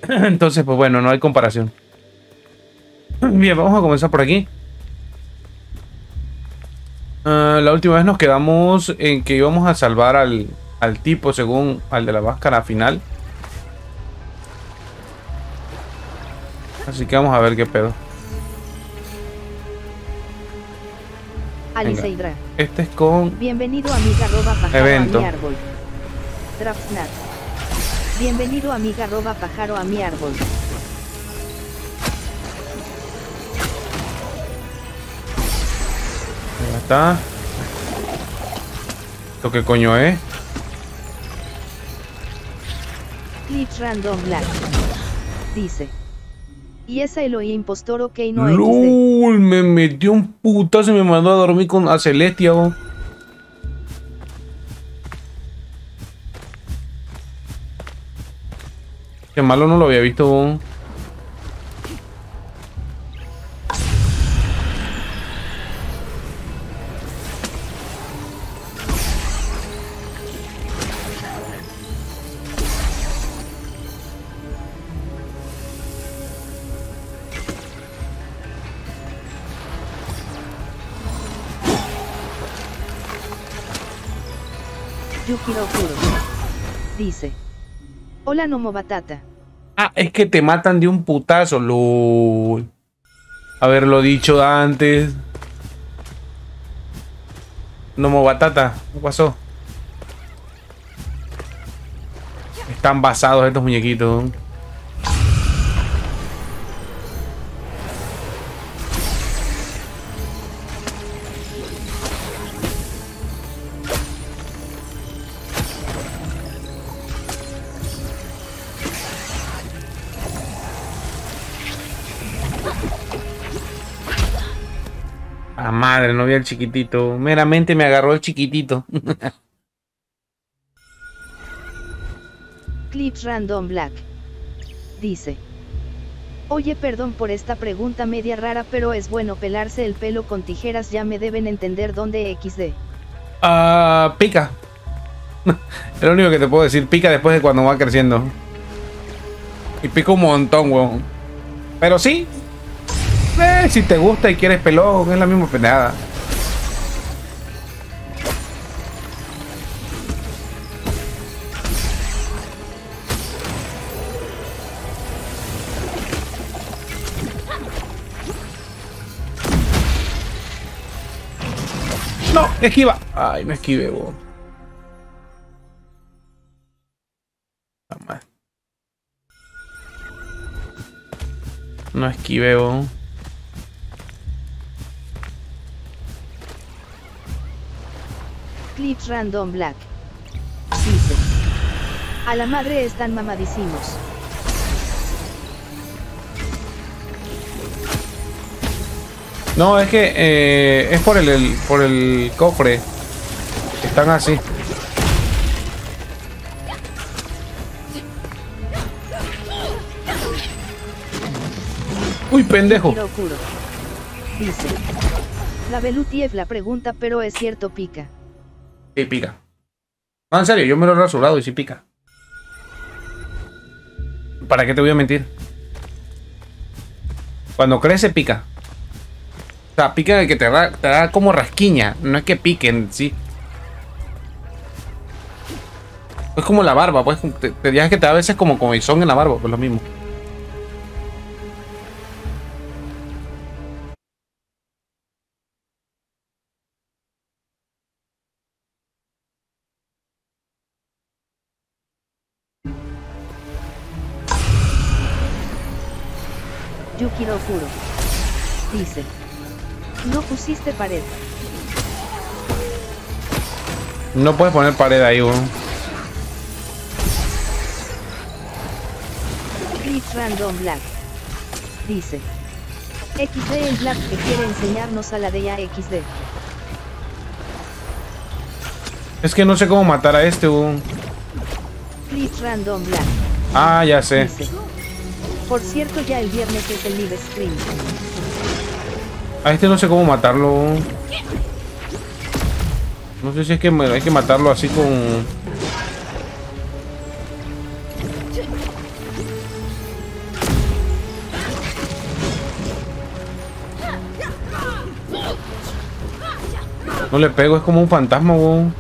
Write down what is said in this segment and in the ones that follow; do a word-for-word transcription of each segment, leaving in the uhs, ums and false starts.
Entonces, pues bueno, no hay comparación. Bien, vamos a comenzar por aquí. Uh, la última vez nos quedamos en que íbamos a salvar al, al tipo según al de la máscara final. Así que vamos a ver qué pedo. Aliceidra. Este es con... Bienvenido amiga arroba pájaro evento. a mi árbol. Draftsnat. Bienvenido amiga arroba pájaro a mi árbol. Ahí está. ¿Esto qué coño es? Glitch Random Black. Dice. Y esa Eloy impostor ok no equis de. ¡Lul! Me metió un putazo y me mandó a dormir con a Celestia, bo. Qué malo, no lo había visto, bo. Yukiro Kuro. Dice. Hola Nomo Batata. Ah, es que te matan de un putazo, lol. Haberlo dicho antes. Nomo Batata, ¿qué pasó? Están basados estos muñequitos. Ah, madre, no vi al chiquitito. Meramente me agarró el chiquitito. Clips Random Black. Dice. Oye, perdón por esta pregunta media rara, pero es bueno pelarse el pelo con tijeras, ya me deben entender dónde equis de. Ah, pica. Es lo único que te puedo decir. Pica después de cuando va creciendo. Y pica un montón, weón. Pero sí. Eh, si te gusta y quieres pelón, es la misma pendejada. No, esquiva. Ay, no esquive, weón. No esquive, weón. Clips Random Black. Dice. A la madre están mamadísimos. No, es que eh, es por el, el por el cofre. Están así. Uy, pendejo. Dice. La Belutiev la pregunta, pero es cierto, pica. Sí, pica. No, en serio, yo me lo he rasurado y sí pica. ¿Para qué te voy a mentir? Cuando crece, pica. O sea, pica de que te da, te da como rasquiña. No es que piquen, sí. Es como la barba, pues. Te, te digas que te da a veces como comezón en la barba, pues lo mismo. Yukiro Kuro. Dice. No pusiste pared. No puedes poner pared ahí, weón. Clips Random Black. Dice. equis de el Black que quiere enseñarnos a la de ya equis de. Es que no sé cómo matar a este, weón. Clips Random Black. Ah, ya sé. Dice. Por cierto, ya el viernes es el live stream. A este no sé cómo matarlo. No sé si es que me, hay que matarlo así con... No le pego, es como un fantasma, weón.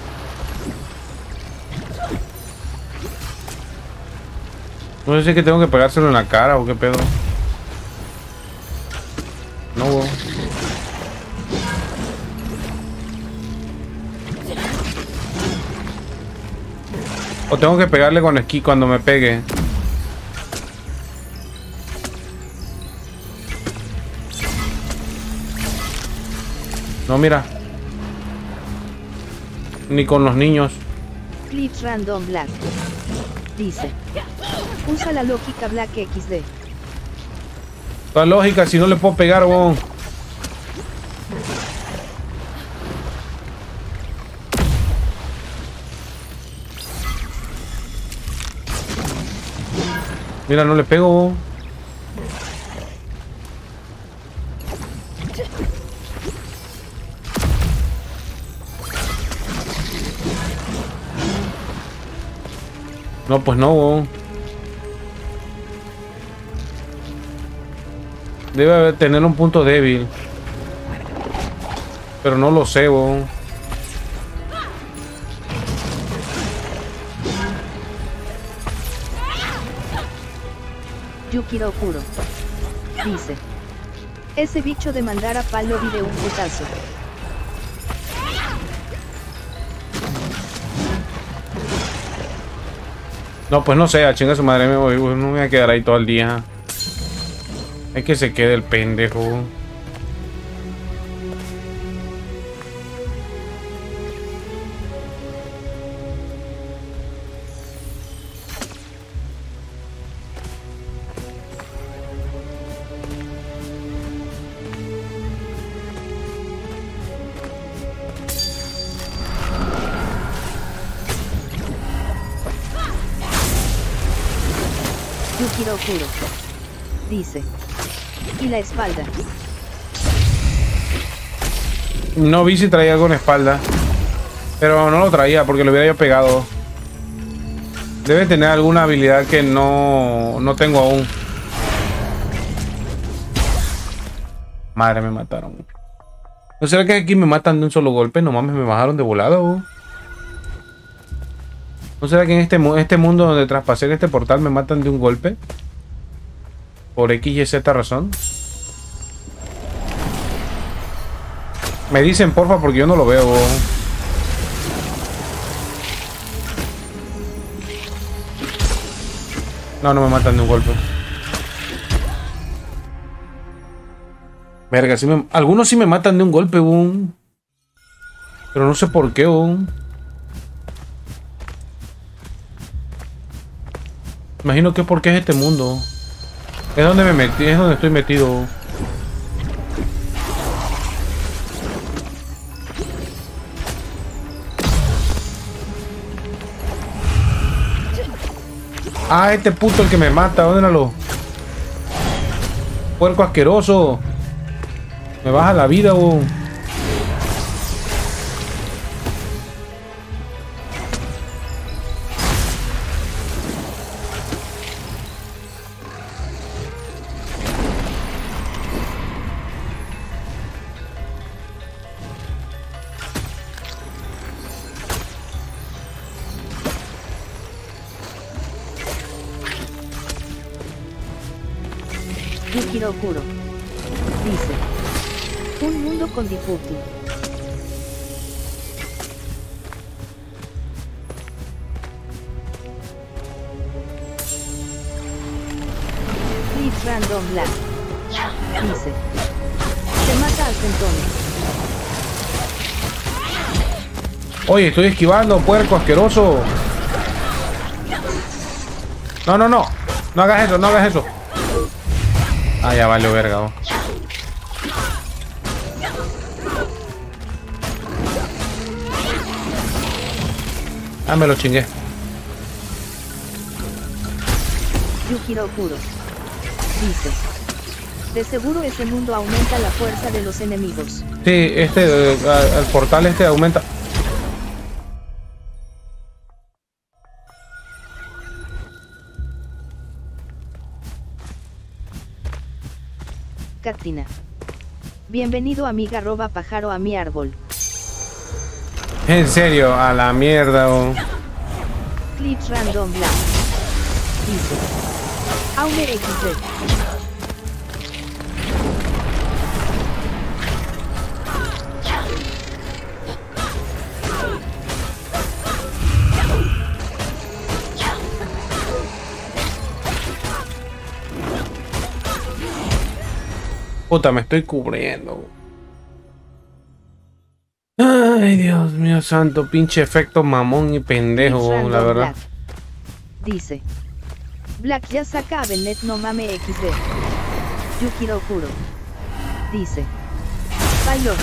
No sé si es que tengo que pegárselo en la cara o qué pedo. No, weón. O tengo que pegarle con esquí cuando me pegue. No, mira. Ni con los niños. Clips Random Black dice: usa la lógica Black equis de. Toda lógica, si no le puedo pegar, weón. Mira, no le pego. No, pues no. Debe haber, tener un punto débil. Pero no lo sé, bo. Yukiro Kuro dice: ese bicho de mandar a palo vive un putazo. No, pues no sé, a chinga su madre, me voy, no me voy a quedar ahí todo el día. Hay que se quede el pendejo. Yukiro Kuro dice: y la espalda. No vi si traía algo en espalda, pero no lo traía porque lo hubiera yo pegado. Debe tener alguna habilidad que no, no tengo aún. Madre, me mataron. ¿No será que aquí me matan de un solo golpe? No mames, me bajaron de volado. ¿No será que en este, este mundo donde traspasé este portal me matan de un golpe? Por X y Z razón. Me dicen porfa porque yo no lo veo. No, no me matan de un golpe. Verga, sí me... algunos sí me matan de un golpe, boom. Pero no sé por qué, boom. Imagino que es porque es este mundo. Es donde me metí, es donde estoy metido. Ah, este puto el que me mata, ¿dónde era lo? Puerco asqueroso. Me baja la vida, bo. Yukiro Kuro dice: un mundo con Diputi. Clips Random Black dice: se mata al centón. Oye, estoy esquivando, puerco asqueroso. No, no, no. No hagas eso, no hagas eso. Ah, ya vale, verga. Oh. Ah, me lo chingué. Yukiro Kuro dice: de seguro ese mundo aumenta la fuerza de los enemigos. Sí, este, eh, el portal este aumenta. Katina: bienvenido amiga arroba pájaro a mi árbol. En serio, a la mierda, oh. Clips Random Black. Dice. Aune equis de. Puta, me estoy cubriendo. Ay, Dios mío santo, pinche efecto mamón y pendejo, la verdad. Black. Dice. Black ya saca a Benet no mame equis de. Yukiro Kuro. Dice. Bailón.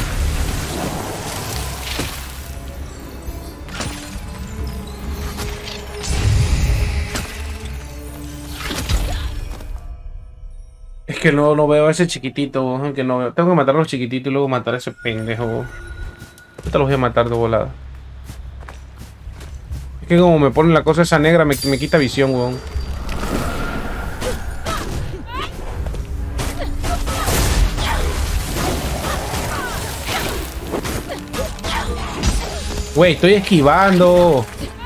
Es que no, no veo a ese chiquitito, que no veo. Tengo que matar a los chiquititos y luego matar a ese pendejo. Ahorita los voy a matar de volada. Es que como me ponen la cosa esa negra, me, me quita visión, weón. Wey, estoy esquivando.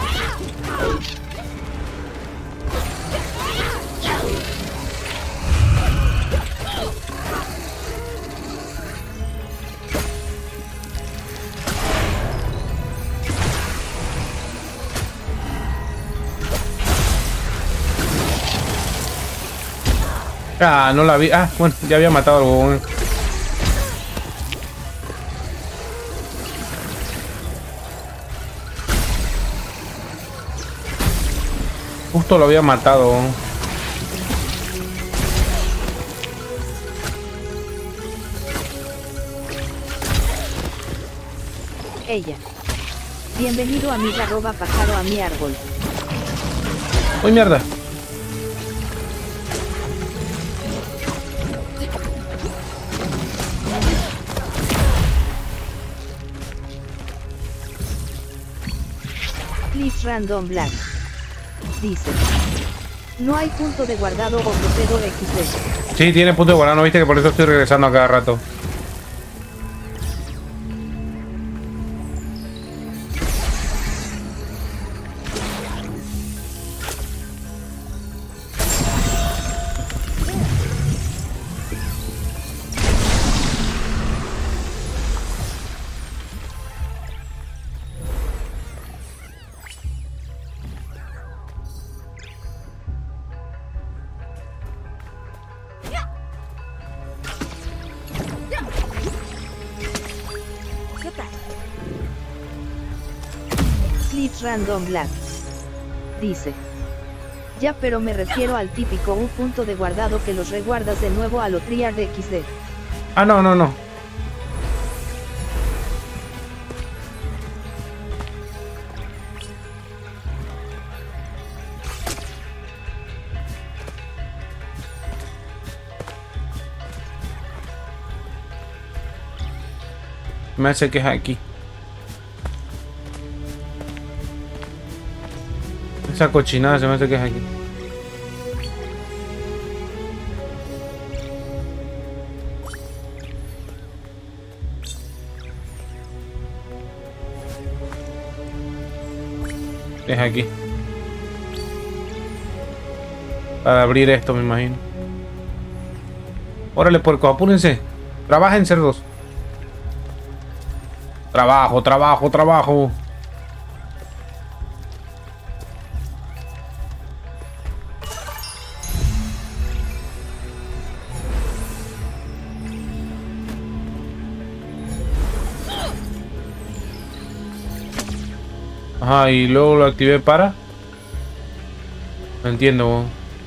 Ah, no la vi. Ah, bueno, ya había matado al huevón. Justo lo había matado. Ella. Bienvenido amiga arroba pájaro a mi árbol. Uy, mierda. Clips Random Black. Dice. No hay punto de guardado o procedo equis de. Sí, tiene punto de guardado, ¿no viste? Que por eso estoy regresando a cada rato. Clips Random Black. Dice. Ya, pero me refiero al típico un punto de guardado que los reguardas de nuevo a lo triar de equis de. Ah, no, no, no. Me hace que es aquí. Esa cochinada se me hace que es aquí. Es aquí. Para abrir esto, me imagino. Órale, puerco, apúrense. Trabajen, cerdos. Trabajo, trabajo, trabajo. Ajá, y luego lo activé para... No entiendo.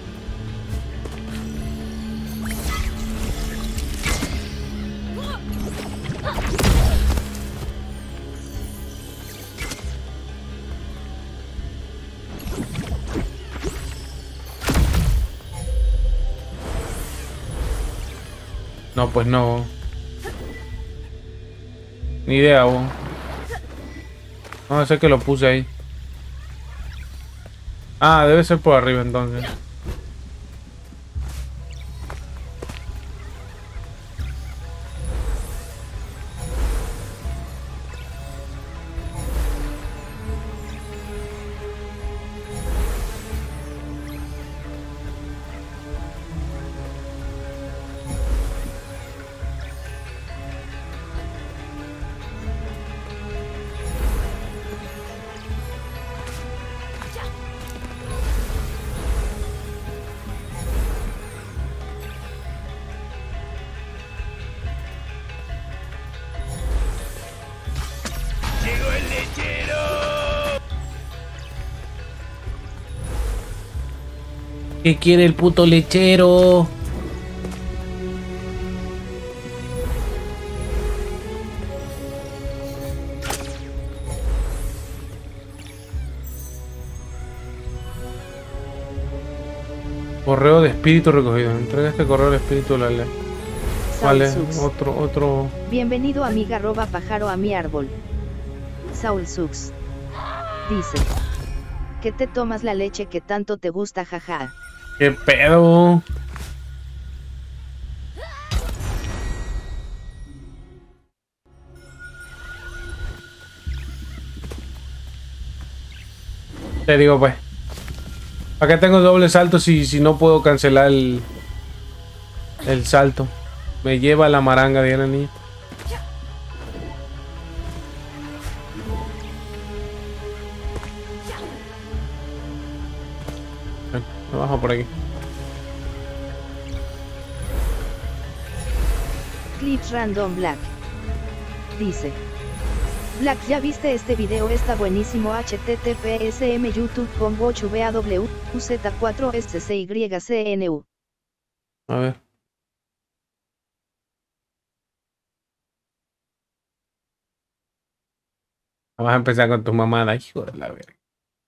No, pues no. Ni idea, vos. No, sé que lo puse ahí. Ah, debe ser por arriba entonces. ¿Qué quiere el puto lechero? Correo de espíritu recogido. Entrega este correo de espíritu a la ley. Vale, otro, otro. Bienvenido amiga arroba pájaro a mi árbol. Saul Sux. Dice. Que te tomas la leche que tanto te gusta, jaja. ¿Qué pedo? Te digo pues. ¿Para qué tengo doble salto si, si no puedo cancelar el, el salto? Me lleva la maranga de la niña. Bueno, me bajo por aquí. Clips Random Black. Dice. Black, ¿ya viste este video? Está buenísimo. H T T P S M YouTube punto com ocho B A W U Z cuatro S C Y C N U. A ver. Vamos a empezar con tu mamada, hijo de la verga.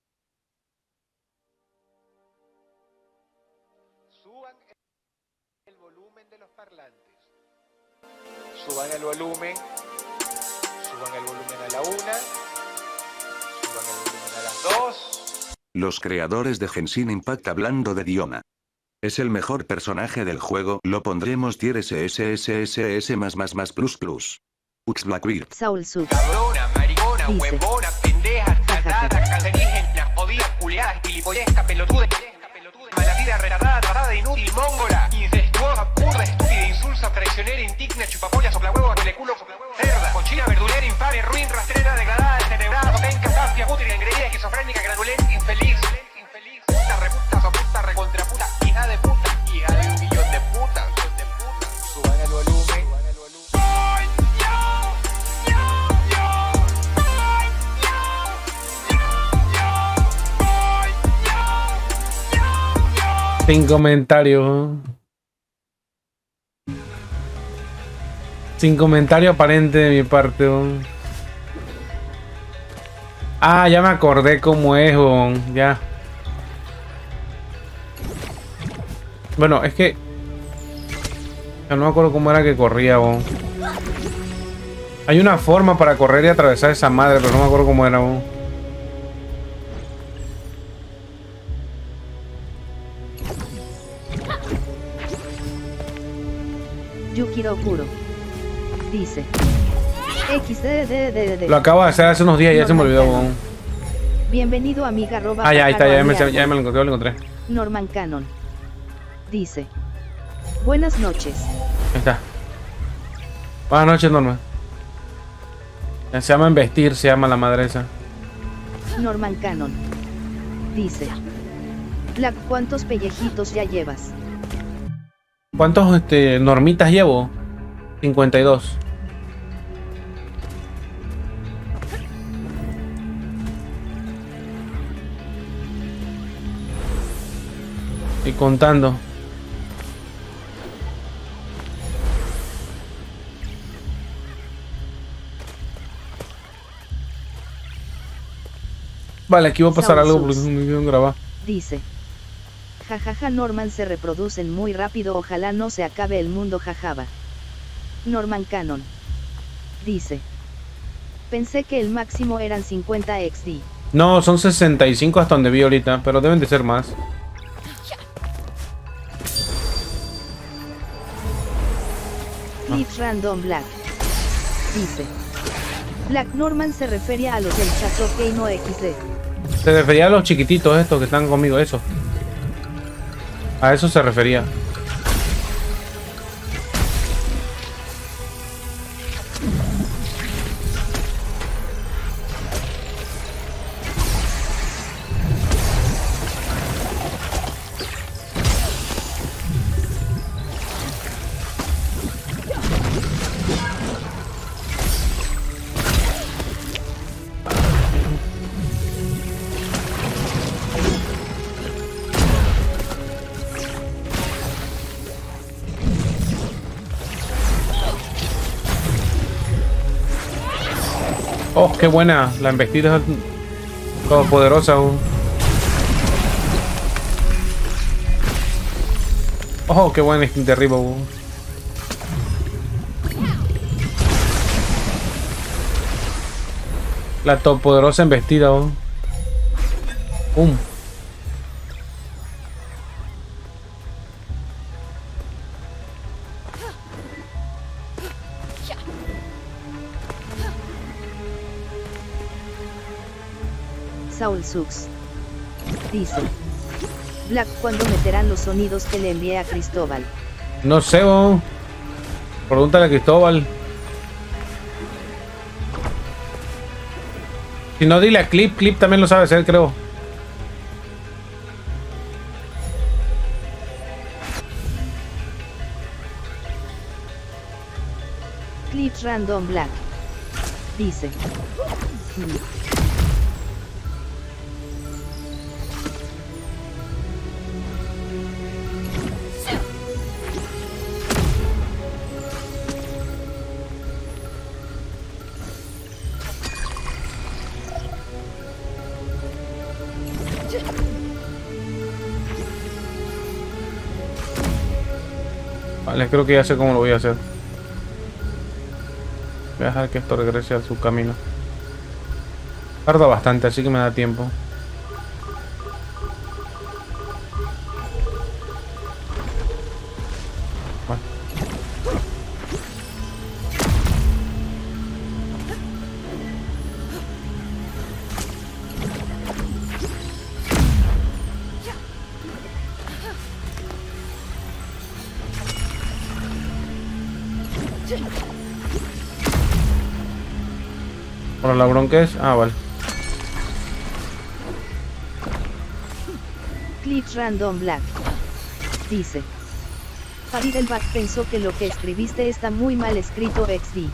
Suban el volumen de los parlantes. Suban el volumen. Suban el volumen a la una. Suban el volumen a las dos. Los creadores de Genshin Impact hablando de Diona. Es el mejor personaje del juego. Lo pondremos tier S S S S S más más más plus plus. Ux Blackbeard. Saul Sux. Cabrona, maricona, Dice. huevona, pendeja, tardada, cancerígena, jodida, culiada, gilipollesca, pelotuda, malnacida, retardada, tardada, inútil, mongola, incestuosa, burda, estúpida, insulsa, traicionera, indigna, chupapolla, soplahuevo, culo, cerda, conchina, verdulera, infame, ruin, rastrera, degradada, descerebrada, penca, zafia, útil, engreída, esquizofrénica, granulenta, infeliz, infeliz, puta, reputa, soputa, recontraputa, hija de puta, hija de un millón de putas, de putas, suban el volumen, suban el volumen. Sin comentario. Sin comentario aparente de mi parte. Ah, ya me acordé cómo es. Ya. Bueno, es que ya no me acuerdo cómo era que corría. Hay una forma para correr y atravesar esa madre, pero no me acuerdo cómo era. Yukiro Kuro. Dice. X D D D D. Lo acabo de hacer hace unos días y ya se me olvidó. Bon. Bienvenido amiga arroba. Ah, ya, ahí está, ya me, pájaro ya me lo encontré, lo encontré. Norman Cannon. Dice. Buenas noches. Ahí está. Buenas noches, Norma. Se llama Investir, se llama la madre esa. Norman Cannon. Dice. Black, ¿cuántos pellejitos ya llevas? ¿Cuántos este, normitas llevo? cincuenta y dos. Y contando. Vale, aquí va a pasar Saul algo Sus. porque es un video grabado. Dice. Jajaja, Norman, se reproducen muy rápido, ojalá no se acabe el mundo, jajaba. Norman Cannon. Dice. Pensé que el máximo eran cincuenta X D. No, son sesenta y cinco hasta donde vi ahorita, pero deben de ser más. Clips Random Black. Dice. Black Norman se refería a los del chat, ok, no X D. Se refería a los chiquititos estos que están conmigo, eso. A eso se refería. Oh, qué buena. La embestida es todopoderosa. Uh. Oh, qué buena skin de arriba. Uh. La todopoderosa embestida. Uh. Pum. Saul Sux dice: Black, ¿cuándo meterán los sonidos que le envié a Cristóbal? No sé, oh. Pregúntale a Cristóbal. Si no, dile a Clip. Clip también lo sabe hacer, creo. Clips Random Black dice: Vale, creo que ya sé cómo lo voy a hacer. Voy a dejar que esto regrese a su camino. Tarda bastante, así que me da tiempo. Vale. Bueno, la bronca es... Ah, vale. Clips Random Black dice: Farid el Bat pensó que lo que escribiste está muy mal escrito equis de.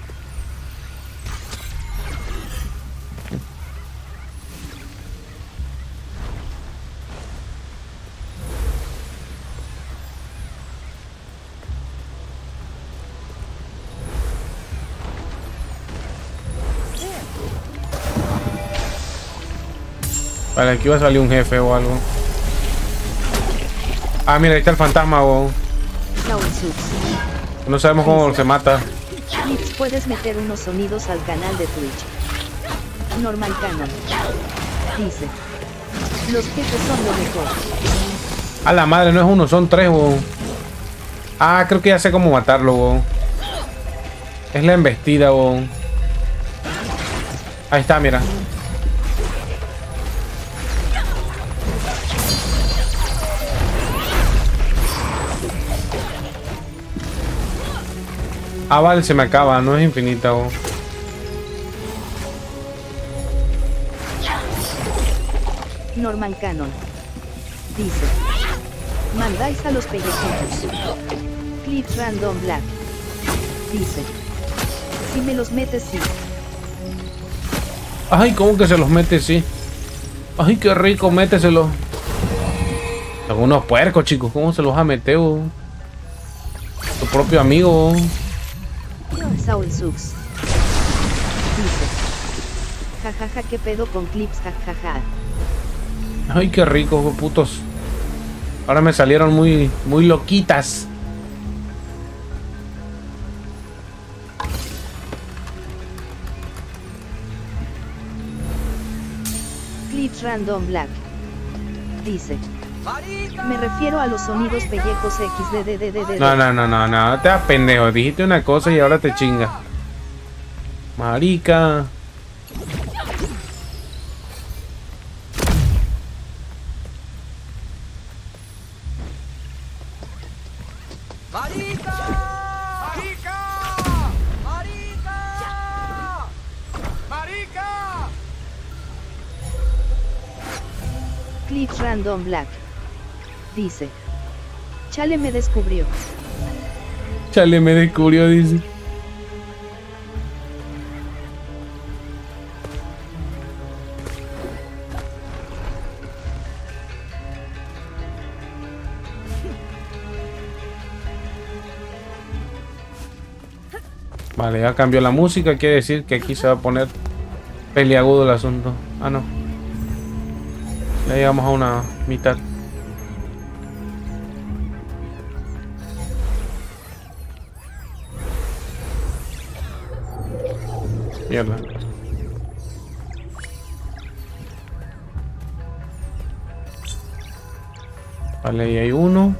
Vale, aquí va a salir un jefe o algo. Ah, mira, ahí está el fantasma, o... Saul Sux. No sabemos cómo se mata. Clips, puedes meter unos sonidos al canal de Twitch. Normal Canon dice: Los jefes son lo mejor. A la madre, no es uno, son tres, weón. Ah, creo que ya sé cómo matarlo, weón. Es la embestida, weón. Ahí está, mira. Ah, vale, se me acaba, no es infinita, weón. Norman Canon dice: Mandáis a los pellejitos. Clips Random Black dice: Si me los metes, sí. Ay, ¿cómo que se los mete, sí? Ay, qué rico, méteselo. Son unos puercos, chicos, ¿cómo se los va a meter, weón? Tu propio amigo, weón. Saul Sux dice: Jajaja, ¿qué pedo con Clips? Jajaja. Ay, qué rico, weón, putos. Ahora me salieron muy, muy loquitas. Clips Random Black dice: Me refiero a los sonidos pellejos equis de de de de de. No, no, no, no, no, te das pendejo. Dijiste una cosa y ahora te chingas. Marica. ¡Marica! ¡Marica! ¡Marica! ¡Marica! Clips Random Black dice: Chale me descubrió. Chale me descubrió, dice. Vale, ya cambió la música, quiere decir que aquí se va a poner peliagudo el asunto. Ah, no. Ya llegamos a una mitad. Mierda. Vale, ahí hay uno.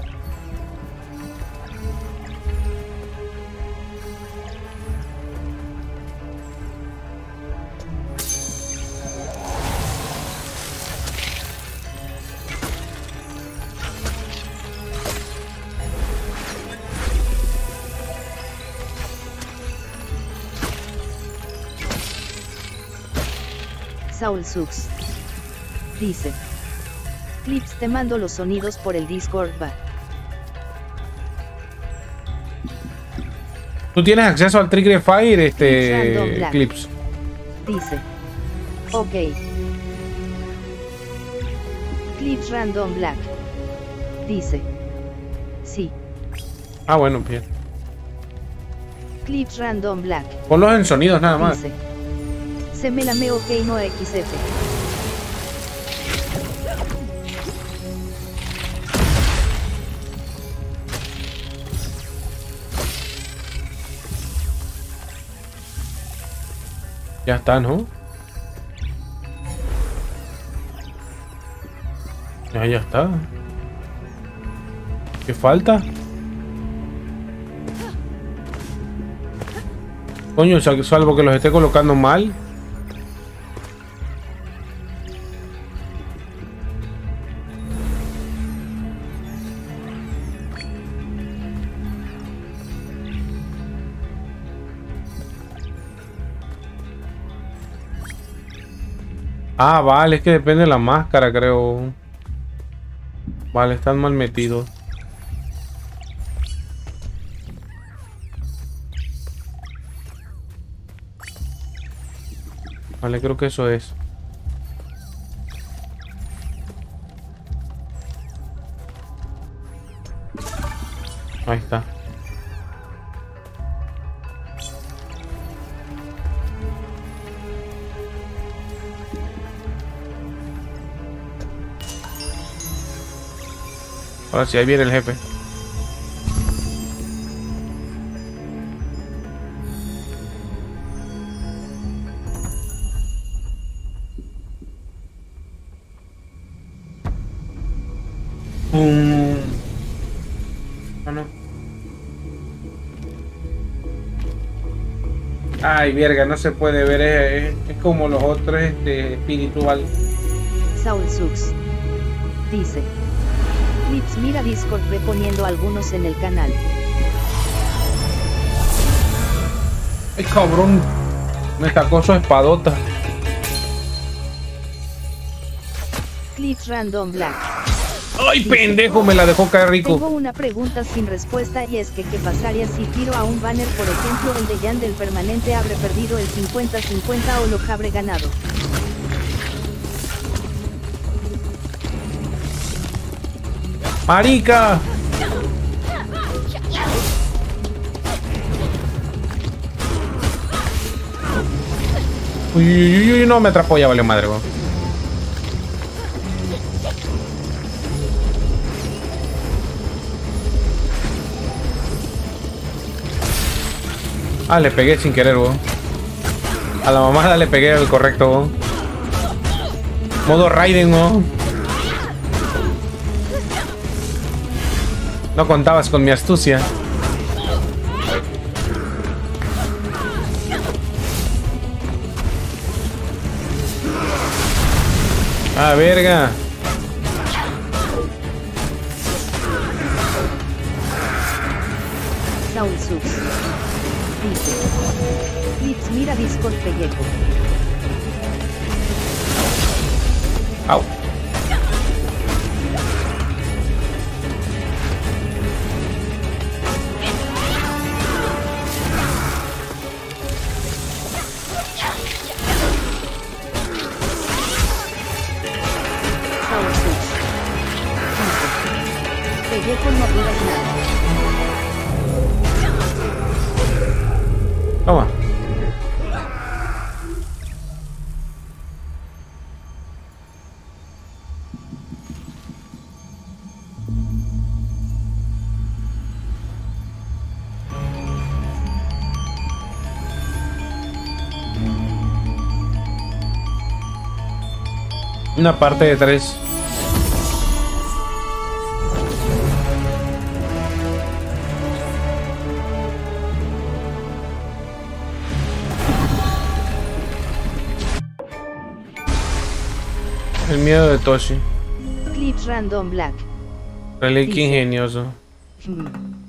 Saul Sux dice: Clips, te mando los sonidos por el Discord, va. ¿Tú tienes acceso al Trigger Fire, este Clips Random Clips? Dice: Ok. Clips Random Black dice: Sí. Ah, bueno, bien. Clips Random Black Ponlos en sonidos nada más. dice: Se me lame ok no X F. Ya está, ¿no? Ya, ya está. ¿Qué falta? Coño, sal- salvo que los esté colocando mal. Ah, vale, es que depende de la máscara, creo. Vale, están mal metidos. Vale, creo que eso es. Ahí está. Ahora sí, ahí viene el jefe. Um... Ah, no. Ay, verga, no se puede ver. Es, es- es como los otros este, espiritual. Saul Sux dice: Clips, mira Discord, ve poniendo algunos en el canal. Ay, cabrón. Me sacó su espadota. Clips Random Black. Ay, pendejo, me la dejó caer Tengo rico. una pregunta sin respuesta y es que ¿qué pasaría si tiro a un banner, por ejemplo el de Jan del permanente, habré perdido el cincuenta cincuenta o lo habré ganado? Marica. Uy, uy, uy, no me atrapó, ya vale madre, weón. Ah, le pegué sin querer, weón. A la mamada le pegué al correcto, weón. Modo Raiden, weón. No contabas con mi astucia. Ah, verga. Saul Sux dice: Clips, mira Discord, pellejo. Au. Saul Sux dice: Pellejo, no digas nada. Toma. Una parte de tres. El miedo de Toshi. Clips Random Black. Reliquia Dice. ingenioso. Hmm.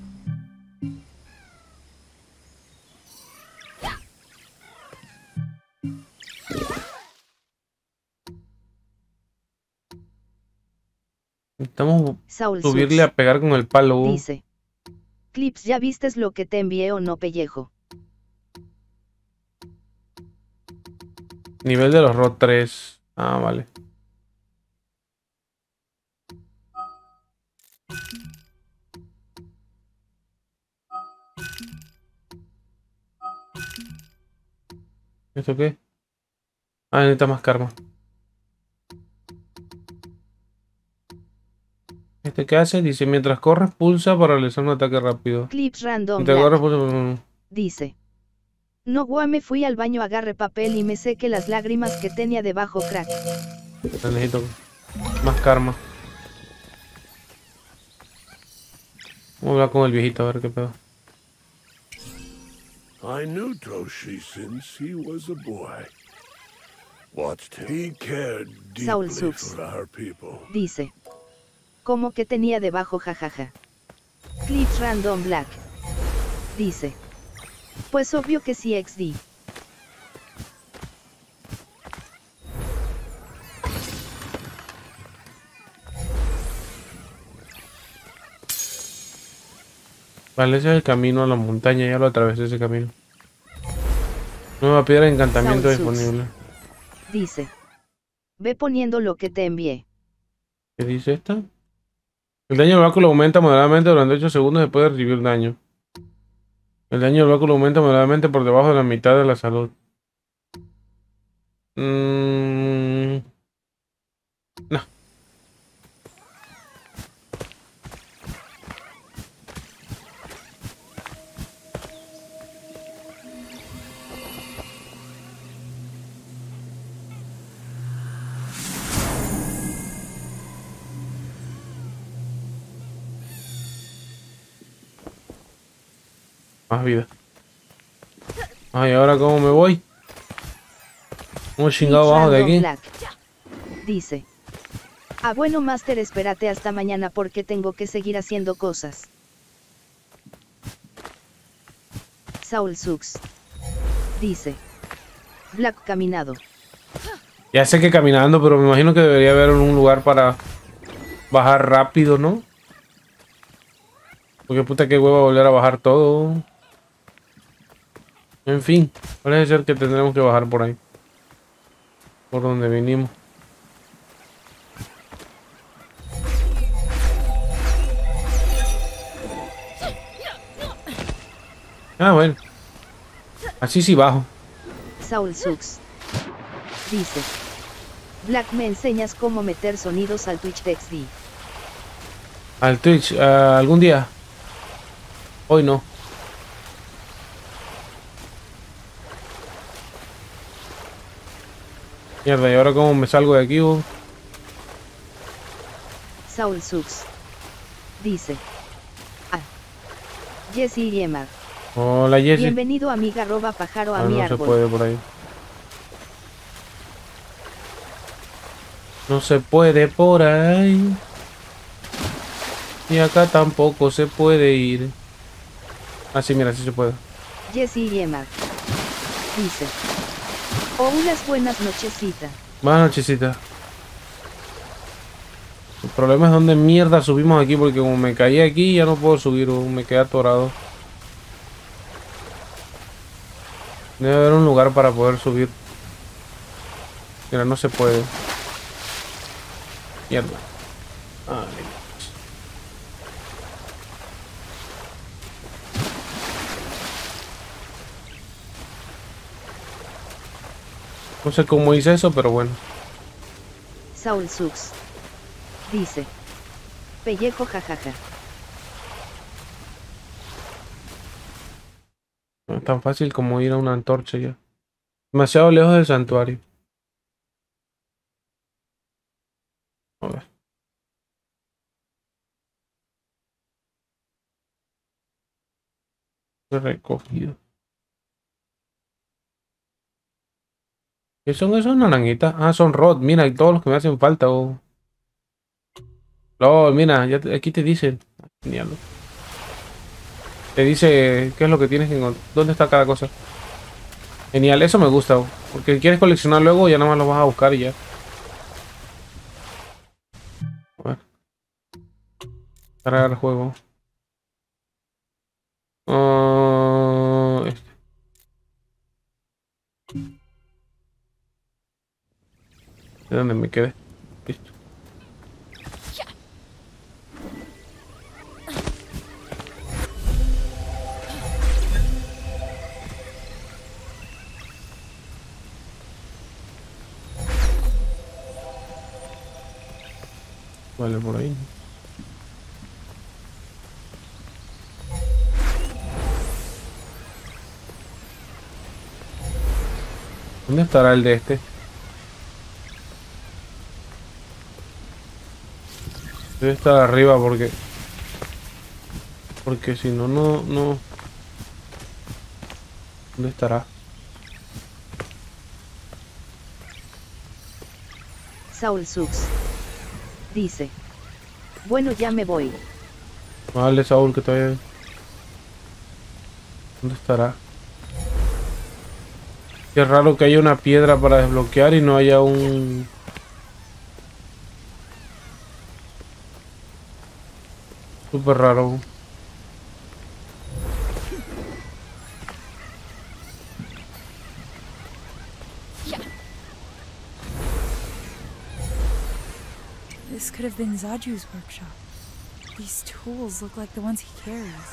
Necesitamos Saul subirle Sux a pegar con el palo. dice. Clips, ¿ya vistes lo que te envié o no, pellejo? Nivel de los R O D tres. Ah, vale. ¿Esto qué? Ah, necesita más karma. ¿Este qué hace? Dice, mientras corres, pulsa para realizar un ataque rápido. Clips Random Mientras corres, Black pulsa... dice. No, gua, me fui al baño, agarré papel y me sequé las lágrimas que tenía debajo, crack. Necesito más karma. Vamos a hablar con el viejito a ver qué pedo. I knew Toshi since he was a boy. Watched he cared Saul deeply Sux for our people. dice. ¿Cómo que tenía debajo, jajaja? Clips Random Black dice. Pues obvio que sí, equis de. Vale, ese es el camino a la montaña, ya lo atravesé ese camino. Nueva piedra de encantamiento Saul Sux disponible. dice. Ve poniendo lo que te envié. ¿Qué dice esta? El daño del báculo aumenta moderadamente durante ocho segundos después de recibir daño. El daño del báculo aumenta moderadamente por debajo de la mitad de la salud. Mm... No. Más vida. Ay, ¿ahora cómo me voy? ¿Cómo chingado bajo de aquí? Black dice. Ah, bueno, Master, espérate hasta mañana porque tengo que seguir haciendo cosas. Saul Sux dice. Black caminado. Ya sé que caminando, pero me imagino que debería haber un lugar para bajar rápido, ¿no? Porque puta que hueva volver a bajar todo. En fin, parece ser que tendremos que bajar por ahí. Por donde vinimos. Ah, bueno. Así sí bajo. Saul Sux dice. Black, ¿me enseñas cómo meter sonidos al Twitch de equis de? Al Twitch, uh, algún día. Hoy no. Mierda, ¿y ahora cómo me salgo de aquí, vos? Saul Sux dice. Ah. Jesse y Emma. Hola, Jesse. Bienvenido, amiga, arroba pájaro a Ah, mi no árbol. se puede por ahí. No se puede por ahí. Y acá tampoco se puede ir. Ah, sí, mira, sí se puede. Jesse y Emma dice. O unas buenas nochecitas. Buenas nochecita. El problema es dónde mierda subimos aquí, porque como me caí aquí ya no puedo subir, o me quedé atorado. Debe haber un lugar para poder subir. Mira, no se puede. Mierda. Ay. No sé cómo hice eso, pero bueno. Saul Sux dice. Pellejo, jajaja. No es tan fácil como ir a una antorcha ya. Demasiado lejos del santuario. Recogido. ¿Qué son esos naranjitas? Ah, son rod. Mira, y todos los que me hacen falta. Oh, oh mira, ya te- aquí te dicen. Genial. Te dice qué es lo que tienes que encontrar. ¿Dónde está cada cosa? Genial, eso me gusta. Oh, porque quieres coleccionar luego, ya nada más lo vas a buscar y ya. A ver. Cargar el juego. Ah, este. ¿De dónde me quedé? Listo. Vale, por ahí. ¿Dónde estará el de este? Debe estar arriba porque... Porque si no, no, no... ¿Dónde estará? Saul Sux dice: bueno, ya me voy. Vale, Saúl, que todavía... ¿Dónde estará? Qué raro que haya una piedra para desbloquear y no haya un... Súper raro. This could have been Zaju's workshop. These tools look like the ones he carries.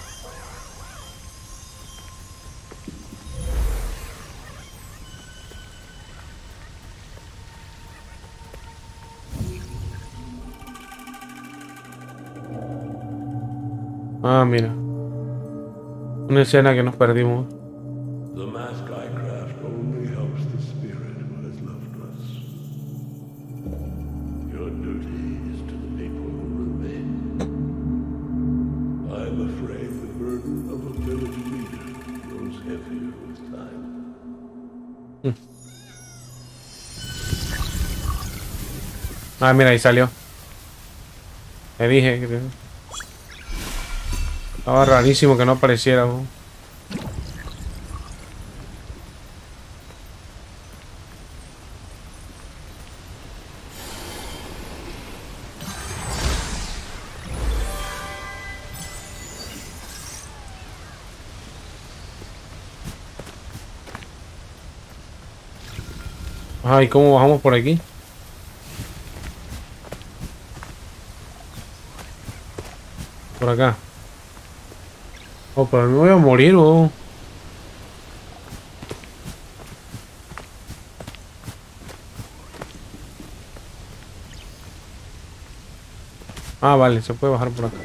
Ah, mira. Una escena que nos perdimos. The mask I craft only helps the spirit who has left us. Your duty is to the people who remain. I'm afraid the burden of a village leader grows heavier with time. Ah, mira, ahí salió. Me dije que... Estaba rarísimo que no apareciera. ¿No? Ay, ¿cómo bajamos por aquí? Por acá. Oh, pero me voy a morir, oh. Ah, vale, se puede bajar por acá.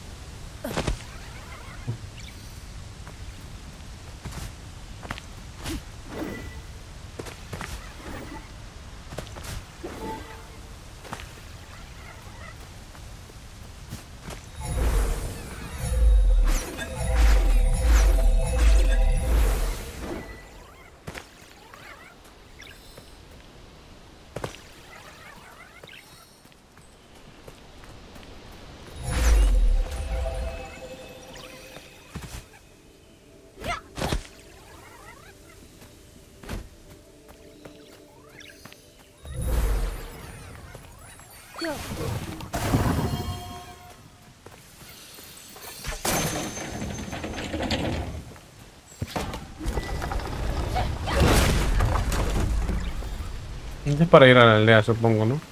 Es para ir a la aldea, supongo, ¿no?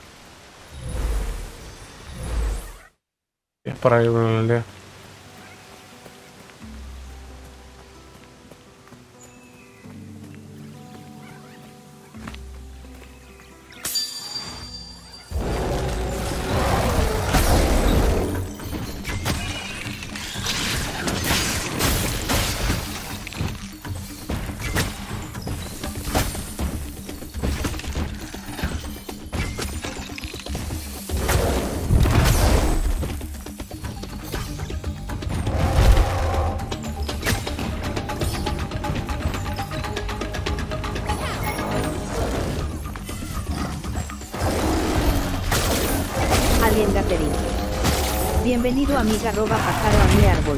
Es para ir a la aldea. Bienvenido amiga roba pájaro a mi árbol.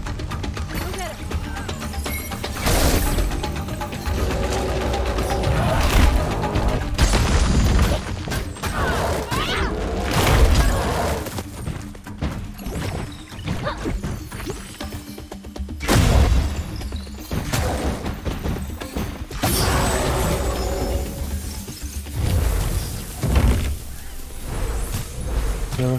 Ya.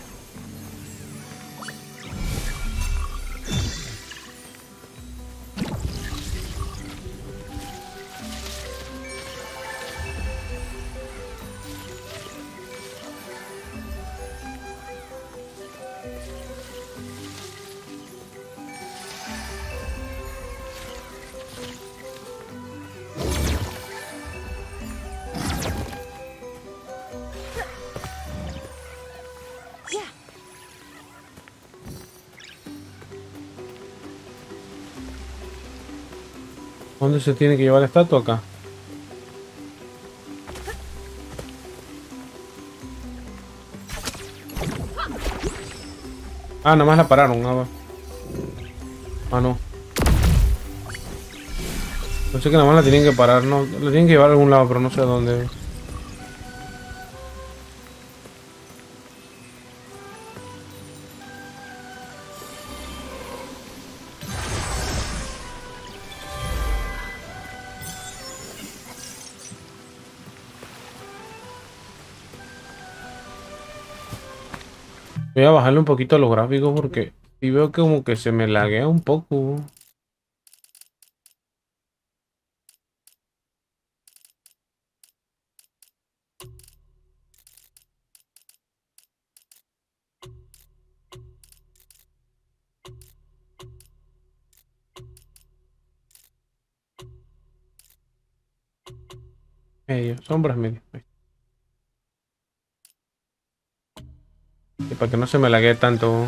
¿Dónde se tiene que llevar la estatua? Acá. Ah, nada más la pararon. Ah, ah, no. No sé que nada más la tienen que parar. No, la tienen que llevar a algún lado, pero no sé a dónde. Voy a bajarle un poquito a los gráficos porque si veo que como que se me laguea un poco. Medio, sombras medio. Y para que no se me laguee tanto.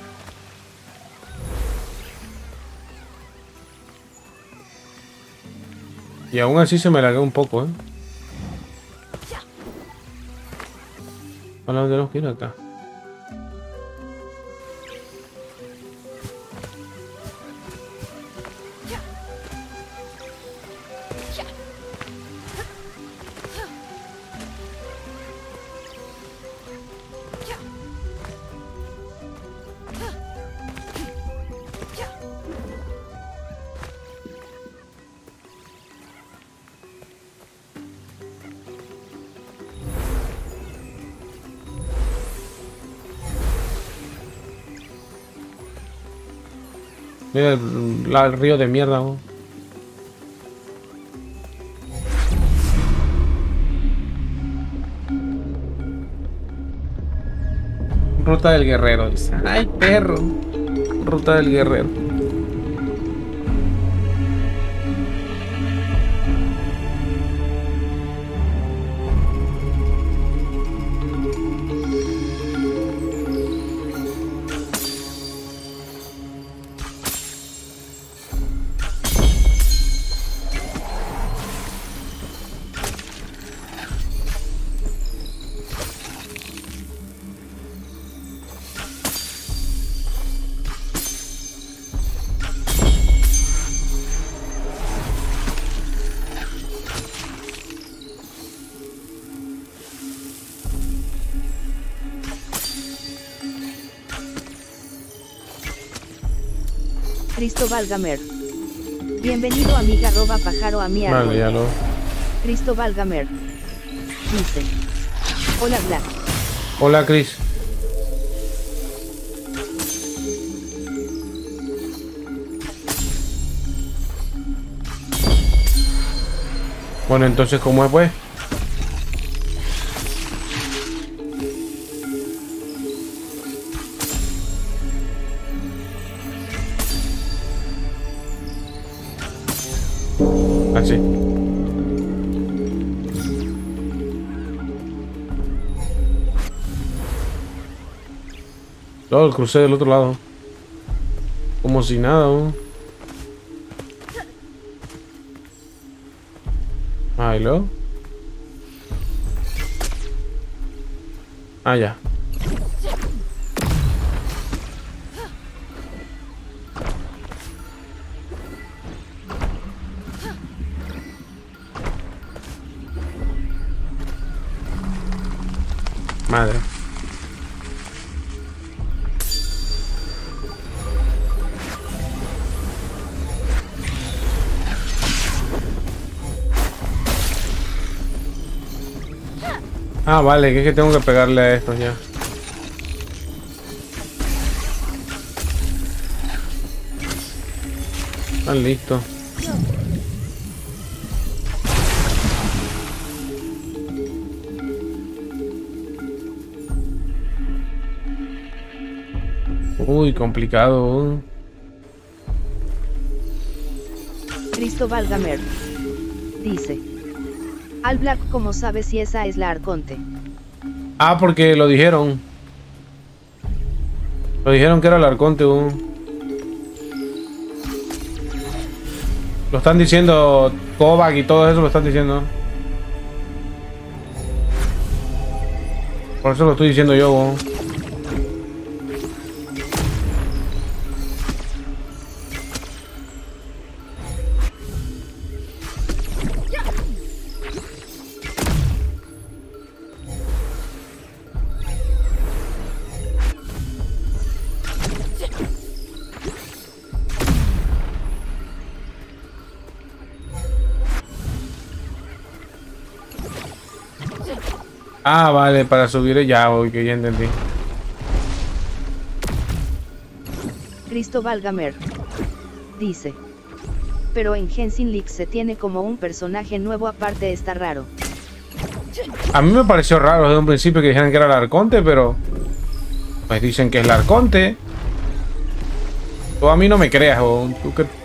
Y aún así se me laguea un poco, ¿eh? ¿Para dónde tenemos que ir acá? Mira el, la- el río de mierda, ¿no? Ruta del guerrero, dice. Ay, perro. Ruta del guerrero. Cristóbal Gamer. Bienvenido amiga roba pájaro a mi árbol. Vale, ya lo. Cristóbal Gamer. Dice. Hola Black. Hola, Chris. Bueno, entonces, ¿cómo es, pues? Así. Todo el crucé del otro lado. Como si nada, ¿no? Ah, ¿y luego? Ah, ya. Madre. Ah, vale, que es que tengo que pegarle a estos ya. Ah, listo. Uy, complicado. Cristóbal Gamer dice: Al Black, ¿cómo sabe si esa es la Arconte? Ah, porque lo dijeron. Lo dijeron que era el Arconte. Uh. Lo están diciendo Kovac y todo eso lo están diciendo. Por eso lo estoy diciendo yo. Uh. Ah, vale, para subir ya, voy, que ya entendí. Cristóbal Gamer dice: Pero en Genshin League se tiene como un personaje nuevo aparte, está raro. A mí me pareció raro desde un principio que dijeran que era el Arconte, pero pues dicen que es el Arconte. Tú a mí no me creas, o tú que...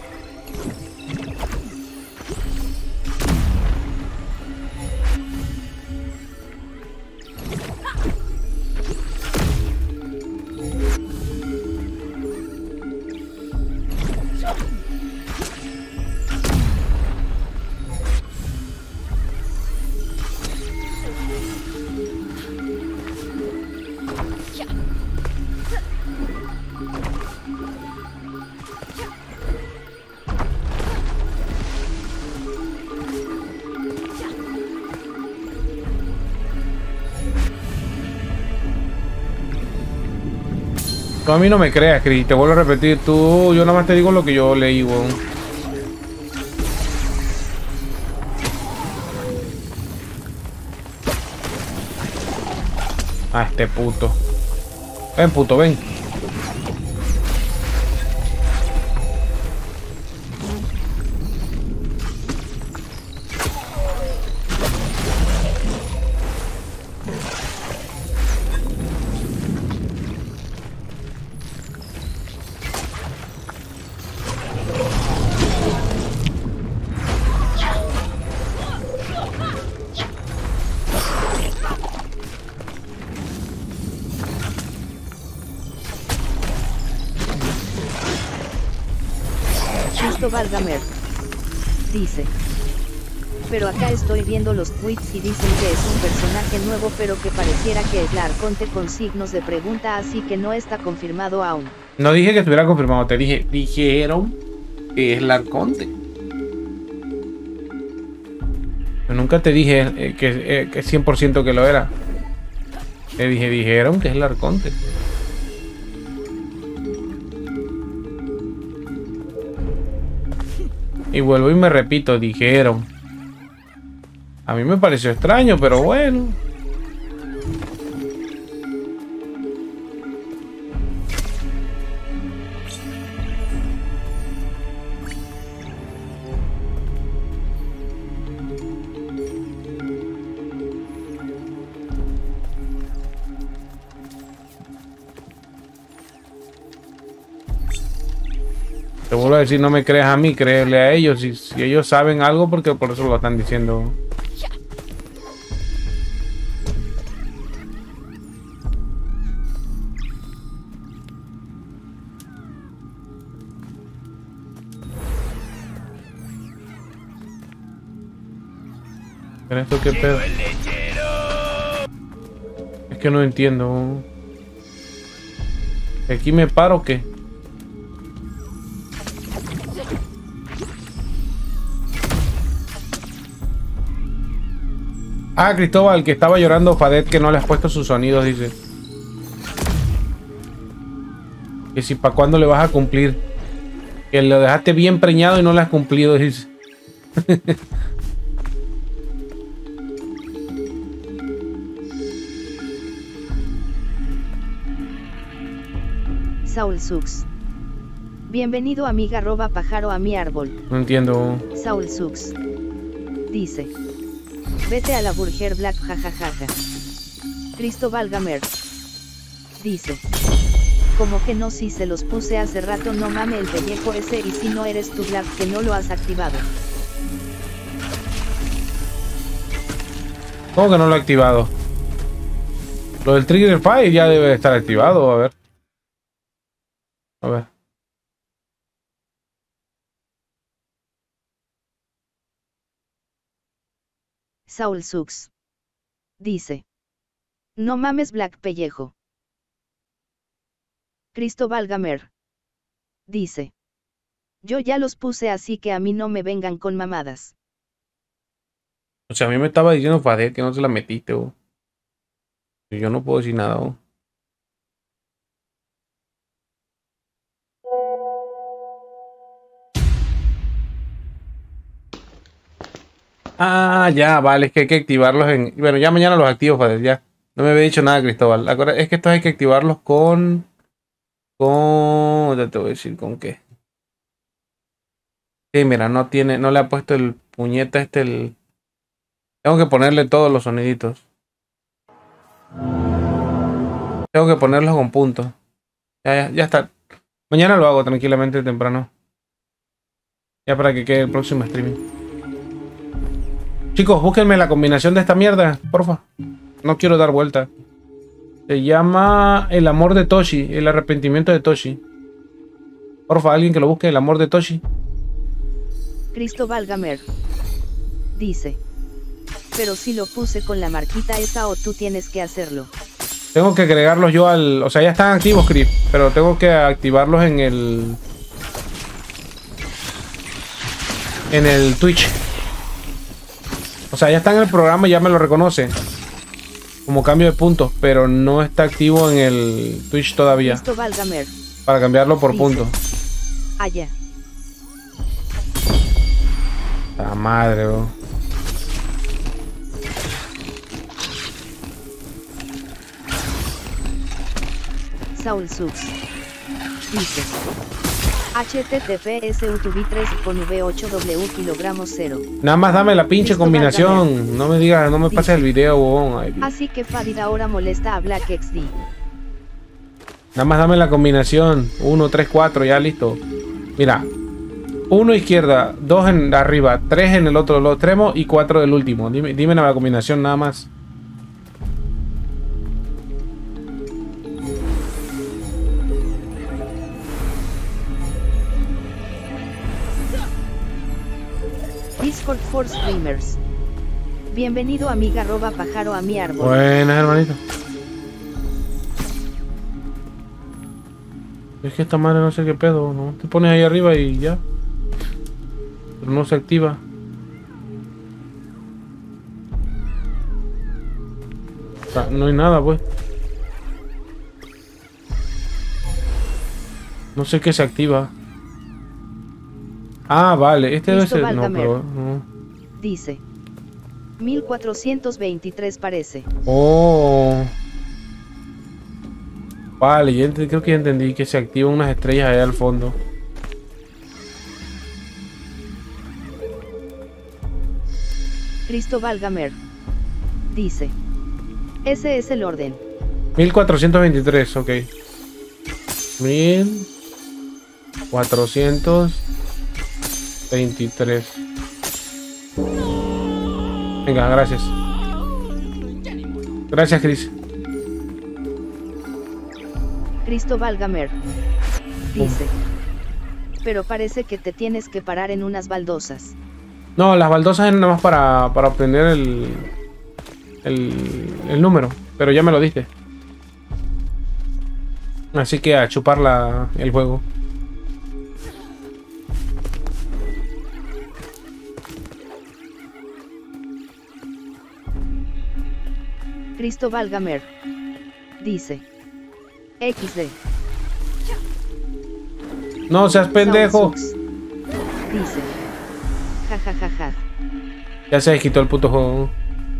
Tú a mí no me creas, Chris. Te vuelvo a repetir. Tú, yo nada más te digo lo que yo leí, weón. Ah, este puto. Ven, puto, ven. Cristóbal Gamer dice: Pero acá estoy viendo los tweets y dicen que es un personaje nuevo, pero que pareciera que es la Arconte con signos de pregunta, así que no está confirmado aún. No dije que estuviera confirmado, te dije, dijeron que es la Arconte. Yo nunca te dije eh, que, eh, que cien por ciento que lo era. Te dije, dijeron que es la Arconte. Y vuelvo y me repito, dijeron. A mí me pareció extraño, pero bueno. Te vuelvo a decir, no me creas a mí, créele a ellos. Si, si ellos saben algo, porque por eso lo están diciendo. ¿Pero esto qué pedo? Es que no entiendo. ¿Aquí me paro o qué? Ah, Cristóbal, que estaba llorando Fadet que no le has puesto sus sonidos, dice. Que si para cuándo le vas a cumplir. Que lo dejaste bien preñado y no lo has cumplido, dice. Saul Sux. Bienvenido amiga roba pájaro a mi árbol. No entiendo. Saul Sux. Dice. Vete a la Burger Black jajajaja. Cristóbal Gamer. Dice. Como que no, si se los puse hace rato, no mame el pellejo ese, y si no eres tu Black que no lo has activado. ¿Cómo que no lo he activado? Lo del Trigger Fire ya debe estar activado, a ver. A ver. Saul Sux. Dice. No mames Black pellejo. Cristóbal Gamer. Dice. Yo ya los puse, así que a mí no me vengan con mamadas. O sea, a mí me estaba diciendo Fadet que no se la metiste, oh. Yo no puedo decir nada, oh. Ah, ya, vale, es que hay que activarlos en... Bueno, ya mañana los activo, Fadet, ya. No me había dicho nada, Cristóbal. Acuérdate, es que estos hay que activarlos con... Con... Ya te voy a decir con qué. Sí, mira, no tiene... No le ha puesto el puñeta este, el... Tengo que ponerle todos los soniditos. Tengo que ponerlos con puntos. Ya, ya, ya está. Mañana lo hago tranquilamente temprano. Ya para que quede el próximo streaming. Chicos, búsquenme la combinación de esta mierda, porfa. No quiero dar vuelta. Se llama El amor de Toshi, el arrepentimiento de Toshi. Porfa, alguien que lo busque, El amor de Toshi. Cristóbal Gamer. Dice. Pero si lo puse con la marquita esa, o tú tienes que hacerlo. Tengo que agregarlos yo al... O sea, ya están activos, Chris, pero tengo que activarlos en el... En el Twitch. O sea, ya está en el programa y ya me lo reconoce. Como cambio de puntos, pero no está activo en el Twitch todavía. Cristóbal Gamer. Para cambiarlo por Dice. puntos. Allá. La madre, bro. Saul Sux. Dice. H T T P S U T U B I tres con V ocho W kilogramos cero. Nada más dame la pinche Cristóbal combinación. Gamer. No me digas, no me Dice. pases el video, bobón. Ay, Así que Farid ahora molesta a Black X D. nada más dame la combinación. uno, tres, cuatro, ya listo. Mira. uno izquierda, dos en arriba, tres en el otro los extremo y cuatro del último. Dime, dime la combinación nada más. Discord for Streamers. Bienvenido amiga roba pájaro a mi árbol. Buenas, hermanito. Es que esta madre no sé qué pedo, ¿no? Te pones ahí arriba y ya. Pero no se activa. O sea, no hay nada, pues. No sé qué se activa. Ah, vale. Este debe ser... Cristóbal No, Gamer. pero... No. Dice. mil cuatrocientos veintitrés parece. Oh. Vale, ya ent- creo que ya entendí que se activan unas estrellas allá al fondo. Cristóbal Gamer. Dice. Ese es el orden. mil cuatrocientos veintitrés, ok. mil cuatrocientos veintitrés. Venga, gracias. Gracias, Chris. Cristóbal Gamer. Dice. Pero parece que te tienes que parar en unas baldosas. No, las baldosas eran nada más para, para obtener el, el, el número. Pero ya me lo diste. Así que a chupar la, el juego. Cristóbal Gamer dice: equis de. No seas pendejo. Soulsux dice: jajajaja. Ya se quitó el puto juego.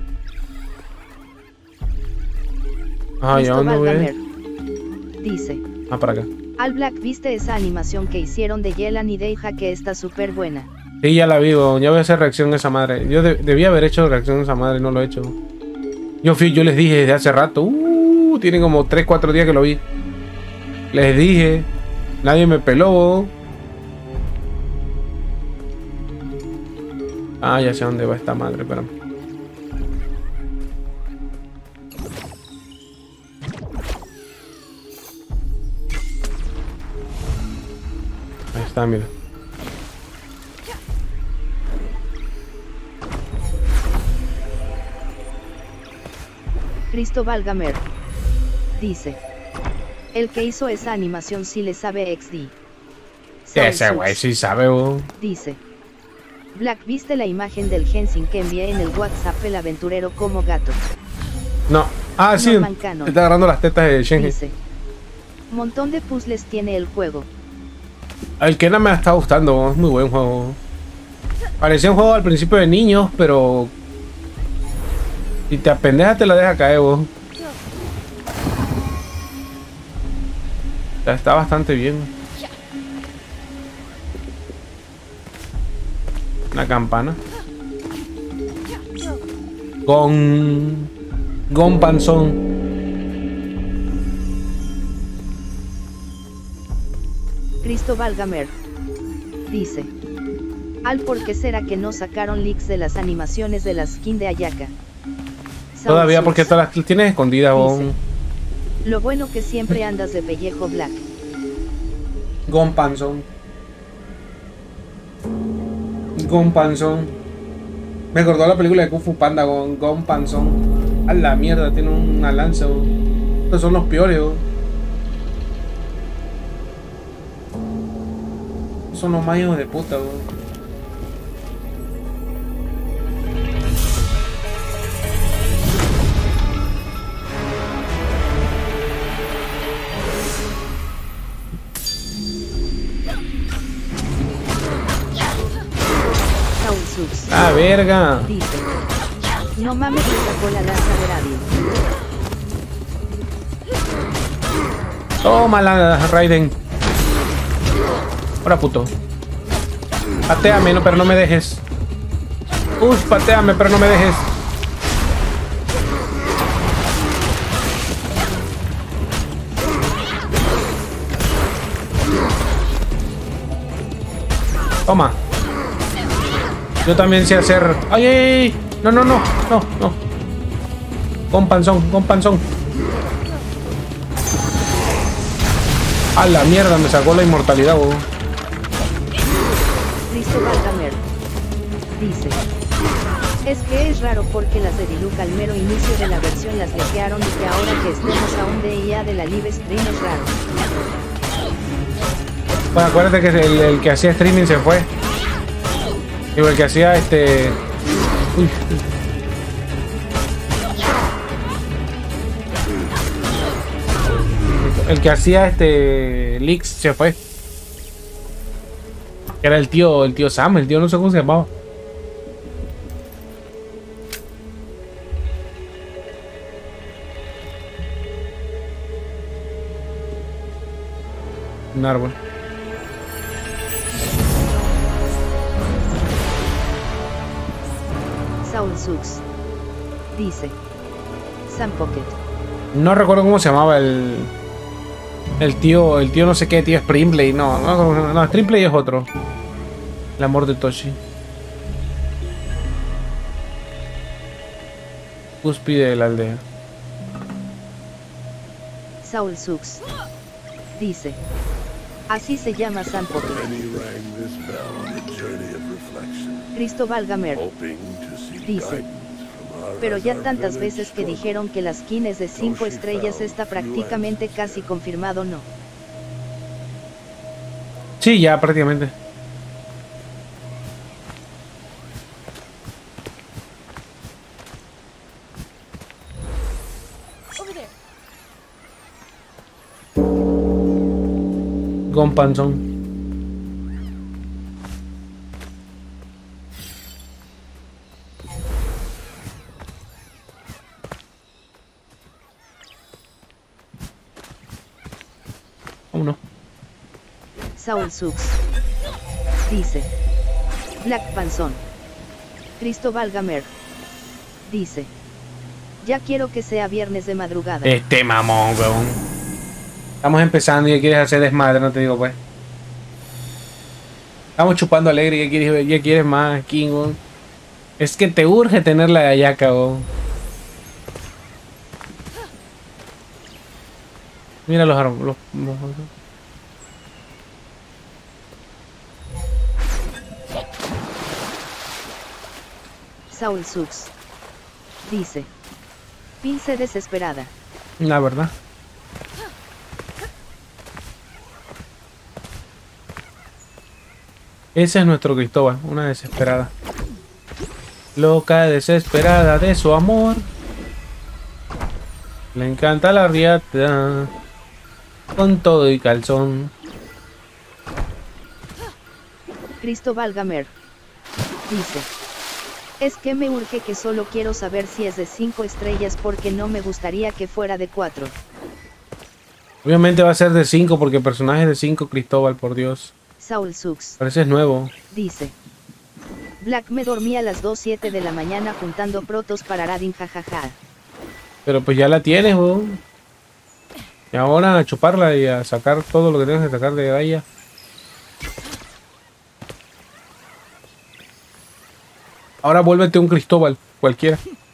Ah, ya Cristóbal no Gamer ve. dice: Ah, para acá. Al Black, ¿viste esa animación que hicieron de Yelan y Deija que está súper buena? Sí, ya la vi, weón. Ya voy a hacer reacción a esa madre. Yo de debía haber hecho reacción a esa madre, no lo he hecho. Yo fui, yo les dije desde hace rato. Uh, tienen como tres cuatro días que lo vi. Les dije. Nadie me peló. Ah, ya sé dónde va esta madre, espérame. Ahí está, mira. Cristóbal Gamer dice: el que hizo esa animación sí le sabe equis de. Sí, ese güey sí sabe, weón. Dice: Black, ¿viste la imagen del Genshin que envié en el WhatsApp el aventurero como gato? No. Ah, sí. Norman Cannon Está agarrando las tetas de Shenhe. dice: montón de puzzles tiene el juego. El Kena me está gustando, weón. Es muy buen juego. Parecía un juego al principio de niños, pero si te apendejas te la deja caer, weón. Está bastante bien. Una campana. Con... Gon Panzón. Cristóbal Gamer dice: al por qué será que no sacaron leaks de las animaciones de la skin de Ayaka. Todavía porque todas las tienes escondidas, weón. Lo bueno que siempre andas de pellejo, Black. Gon Panzón. Gon Panzón. Me acordó la película de Kung Fu Panda con Gon Panzón. A la mierda, tiene una lanza, weón. Estos son los peores, weón. Son los más hijos de puta, weón. Ah, verga. Dice: no mames, me sacó la lanza de Raiden. Toma la Raiden. Ahora puto. Pateame, no, pero no me dejes. Uff, pateame, pero no me dejes. Toma. Yo también sé hacer... ¡Ay, ay, ay! No, no, no, no, no. Con panzón, con panzón. A la mierda, me sacó la inmortalidad, weón. Cristóbal Gamer dice: es que es raro porque las de Diluc al mero inicio de la versión las bloquearon y que ahora que estemos a un día de la live stream es raro. Bueno, acuérdate que el, el que hacía streaming se fue. Digo, el que hacía este... Uy. El que hacía este... leaks se fue. Era el tío, el tío Sam, el tío no sé cómo se llamaba. Un árbol. Soulsux dice: Sam Pocket. No recuerdo cómo se llamaba el... El tío, el tío no sé qué, tío Springblade. No, no, no, Springblade es otro. El amor de Toshi. Cúspide de la aldea. Soulsux dice: así se llama Sam Pocket. Cristóbal Gamer dice: pero ya tantas veces que dijeron que las skin es de cinco estrellas, está prácticamente casi confirmado, ¿no? Sí, ya prácticamente. panzón. Uno. Saul Sux dice: Black Panzón. Cristóbal Gamer dice: ya quiero que sea viernes de madrugada. Este mamón, weón. Estamos empezando y ya quieres hacer desmadre, no te digo pues. Estamos chupando alegre y ya quieres, ya quieres más, King, weón. Es que te urge tener la ayaca, weón. Mira los árboles. Los, los... Saul Sux dice: Pince desesperada. La verdad. Ese es nuestro Cristóbal, una desesperada. Loca, desesperada de su amor. Le encanta la riata. Con todo y calzón. Cristóbal Gamer dice: es que me urge, que solo quiero saber si es de cinco estrellas porque no me gustaría que fuera de cuatro. Obviamente va a ser de cinco porque el personaje es de cinco, Cristóbal, por Dios. Saul Sux Parece es nuevo. dice: Black, me dormí a las dos siete de la mañana juntando protos para Radin, jajaja. Pero pues ya la tienes, weón. Y ahora a chuparla y a sacar todo lo que tienes que sacar de ella. Ahora vuélvete un Cristóbal, cualquiera.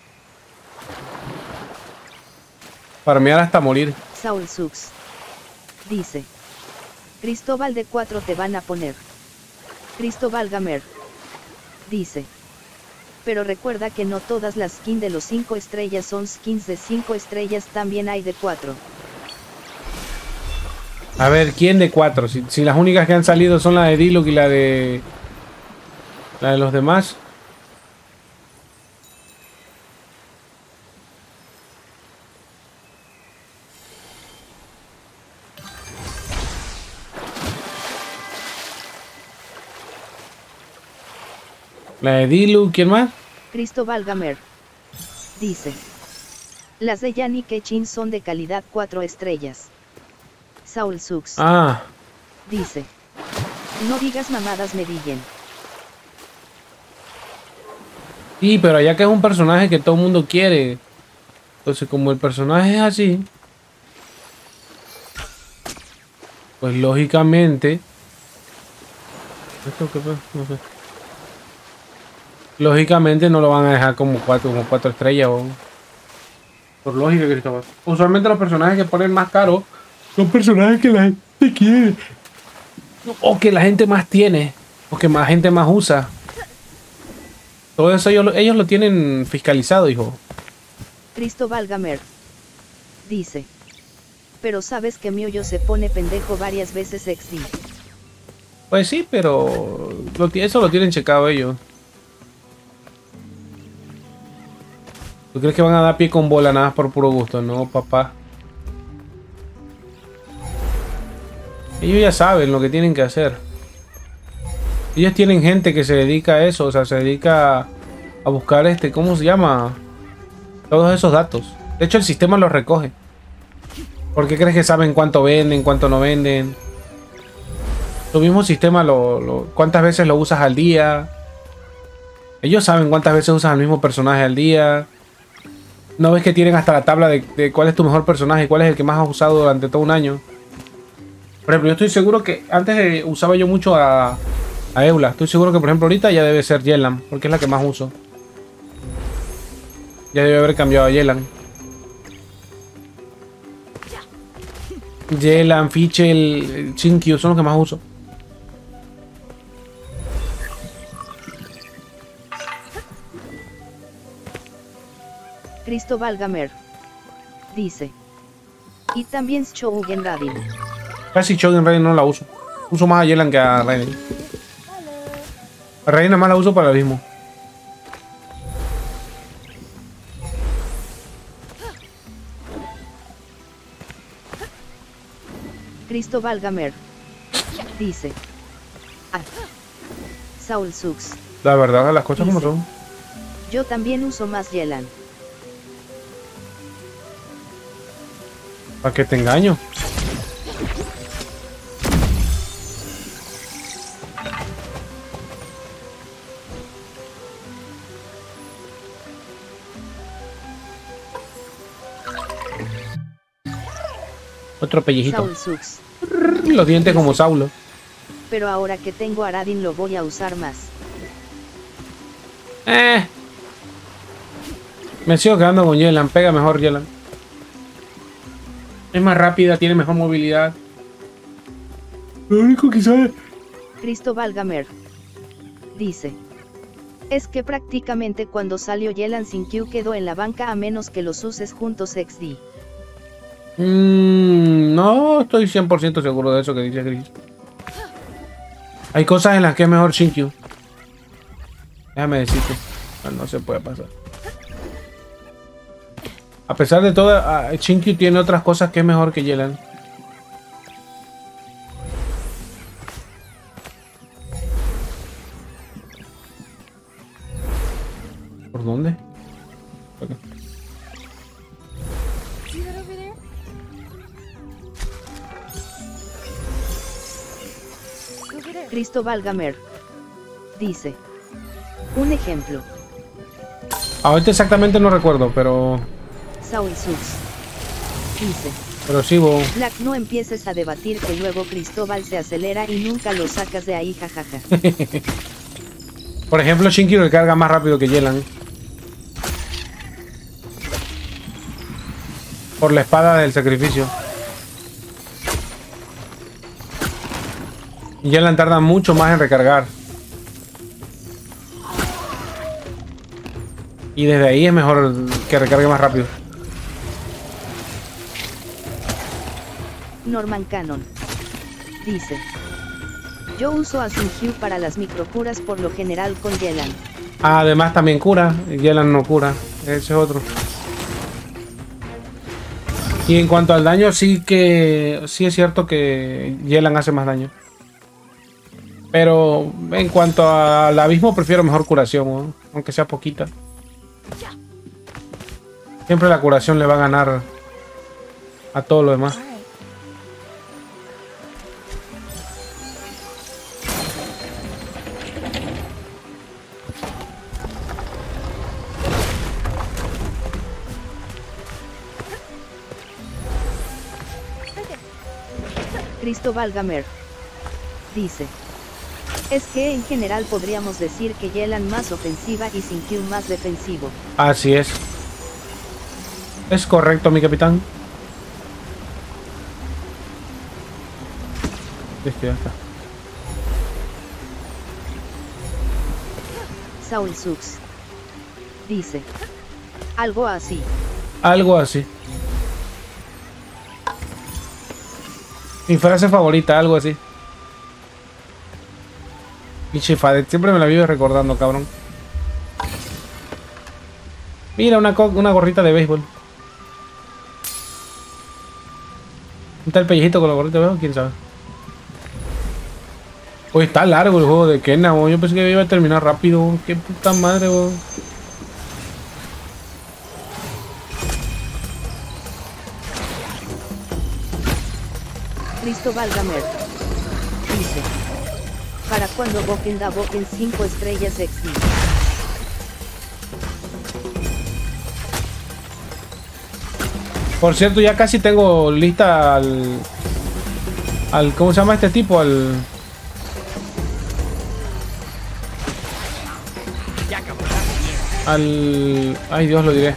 Farmear hasta morir. Saul Sux dice: Cristóbal de cuatro te van a poner. Cristóbal Gamer dice: pero recuerda que no todas las skins de los cinco estrellas son skins de cinco estrellas, también hay de cuatro. A ver, ¿quién de cuatro? Si, si las únicas que han salido son la de Diluc y la de... La de los demás. La de Diluc, ¿quién más? Cristóbal Gamer dice: las de Yannick Echin son de calidad cuatro estrellas. Saul Sux Ah, dice: no digas mamadas, Medellín. sí, pero ya que es un personaje que todo el mundo quiere. Entonces, como el personaje es así, pues lógicamente... ¿Esto qué fue? No sé. Lógicamente no lo van a dejar como cuatro, como cuatro estrellas. ¿O? Por lógica, Cristóbal. Usualmente los personajes que ponen más caros son personajes que la gente quiere. O que la gente más tiene. O que más gente más usa. Todo eso ellos, ellos lo tienen fiscalizado, hijo. Cristóbal Gamer dice: pero sabes que Miuyo se pone pendejo varias veces X D. Pues sí, pero lo, eso lo tienen checado ellos. ¿Tú crees que van a dar pie con bola nada más por puro gusto? No, papá. Ellos ya saben lo que tienen que hacer. Ellos tienen gente que se dedica a eso, o sea, se dedica a buscar este, ¿cómo se llama? Todos esos datos. De hecho, el sistema los recoge. ¿Por qué crees que saben cuánto venden, cuánto no venden? Tu mismo sistema, lo, lo, cuántas veces lo usas al día. Ellos saben cuántas veces usas al mismo personaje al día. ¿No ves que tienen hasta la tabla de, de cuál es tu mejor personaje y cuál es el que más has usado durante todo un año? Por ejemplo, yo estoy seguro que antes eh, usaba yo mucho a, a Eula. Estoy seguro que, por ejemplo, ahorita ya debe ser Yelan, porque es la que más uso. Ya debe haber cambiado a Yelan. Yelan, Fichel, Chinkyu son los que más uso. Cristóbal Gamer dice: y también Shogun Radin. Casi Shogun Raiden no la uso. Uso más a Yelan que a Raiden. A Raiden nada más la uso para el mismo. Cristóbal Gamer Dice. Ah. Saul Sux. La verdad, las cosas Dice. como son. Yo también uso más Yelan. ¿Para qué te engaño? Otro pellejito. Saul Sux. Los dientes como Saulo. Pero ahora que tengo a Aradin lo voy a usar más. Eh. Me sigo quedando con Yelan. Pega mejor Yelan. Es más rápida, tiene mejor movilidad. Lo único que sabe. Cristóbal Gamer. Dice. Es que prácticamente cuando salió Yelan sin Q quedó en la banca a menos que los uses juntos equis de. Mm, no estoy cien por ciento seguro de eso que dice Chris. Hay cosas en las que es mejor Shinkyu. Déjame decirte. No, no se puede pasar. A pesar de todo, uh, Shinkyu tiene otras cosas que es mejor que Yelan. ¿Por dónde? Okay. Cristóbal Gamer. Dice. Un ejemplo. Ahorita exactamente no recuerdo, pero... Saul Sux. Dice. Pero sí, bo. Black, no empieces a debatir que luego Cristóbal se acelera y nunca lo sacas de ahí, jajaja. Por ejemplo, Shinkyu recarga más rápido que Yelan. Por la espada del sacrificio. Y Yelan tarda mucho más en recargar. Y desde ahí es mejor que recargue más rápido. Norman Cannon. Dice. Yo uso a Xingqiu para las microcuras por lo general con Yelan. Además también cura. Yelan no cura. Ese es otro. Y en cuanto al daño, sí que... Sí es cierto que Yelan hace más daño. Pero en cuanto al abismo, prefiero mejor curación, ¿no? Aunque sea poquita. Siempre la curación le va a ganar a todo lo demás. Cristóbal Gamer. Dice. Es que en general podríamos decir que Yelan más ofensiva y Xingqiu más defensivo. Así es. Es correcto, mi capitán. Este ya está. Saul Sux. Dice. Algo así. Algo así. Mi frase favorita, algo así. Y Chifadet, siempre me la vive recordando, cabrón. Mira, una, una gorrita de béisbol. ¿Está el pellejito con la gorrita de béisbol? ¿Quién sabe? Oye, está largo el juego de Kena, bo. Yo pensé que iba a terminar rápido, bo. Qué puta madre, bo. Cristóbal Gamer. Dice. Para cuando Boken da Boken cinco estrellas equis de. Por cierto, ya casi tengo lista al... al ¿cómo se llama este tipo? Al... Al... Ay, Dios, lo diré.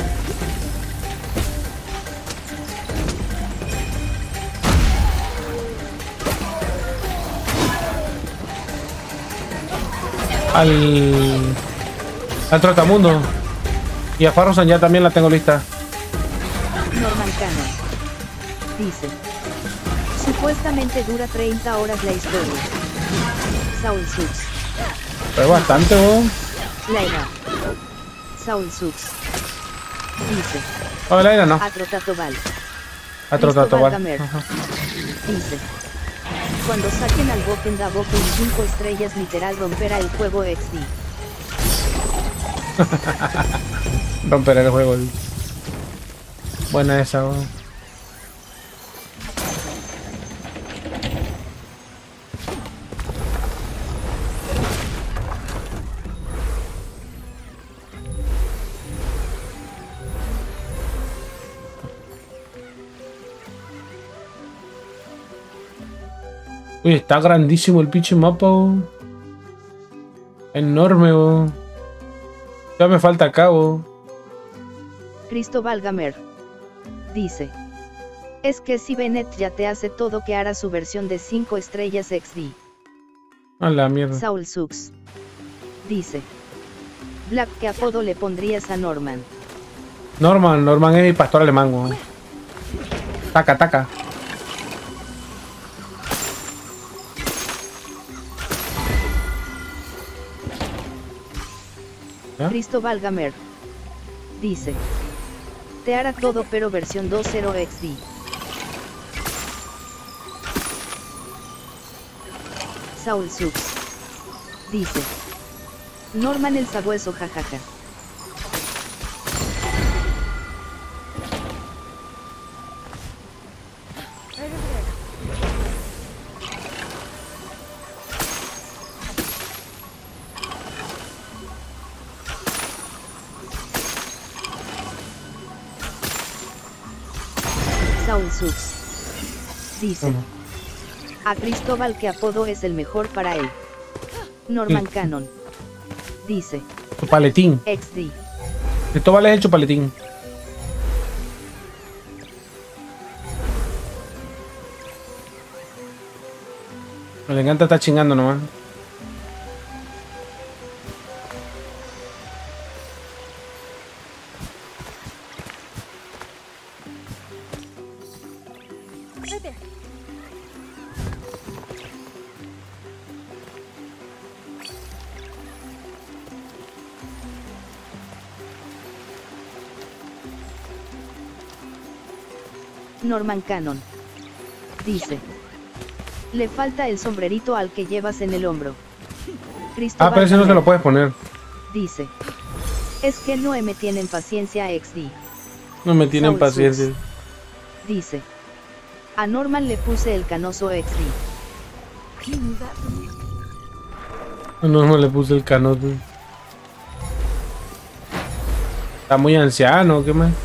Al... Al Trotamundo. Y a Farrosan ya también la tengo lista. Norman Cannon. Dice. Supuestamente dura treinta horas la historia. Saul Sux. Es bastante, weón. La edad. Saul Sux. Dice. Oh, la era no. Atrotatobal. Atrotatobal. Gamer. Ajá. Dice. Cuando saquen al Boken da Boken cinco estrellas literal romperá el juego X D. Romperá el juego. Buena esa, weón. Uy, está grandísimo el pinche mapa, weón. Enorme, weón. Ya me falta acá, weón. Cristóbal Gamer dice: es que si Bennett ya te hace todo, que hará su versión de cinco estrellas X D. A la mierda. Saul Sux dice: Black, ¿qué apodo le pondrías a Norman? Norman, Norman es mi pastor alemán, weón. Taca, taca. ¿Ah? Cristóbal Gamer dice: te hará todo pero versión dos punto cero X D. Saul Sux dice: Norman el sabueso, jajaja. Saul Sux dice: ¿Cómo? a Cristóbal, ¿qué apodo es el mejor para él? Norman Cannon dice: Chupaletín. X D. Cristóbal es el chupaletín. Me encanta estar chingando nomás. Right there. Norman Cannon dice: le falta el sombrerito al que llevas en el hombro. Cristóbal Ah, pero ese no se Gamer lo puedes poner. dice: es que no me tienen paciencia X D. No me tienen Saul paciencia. Sux dice: a Norman le puse el canoso X D. Can you move that for me? No, no le puse el canoso. Está muy anciano, ¿qué más?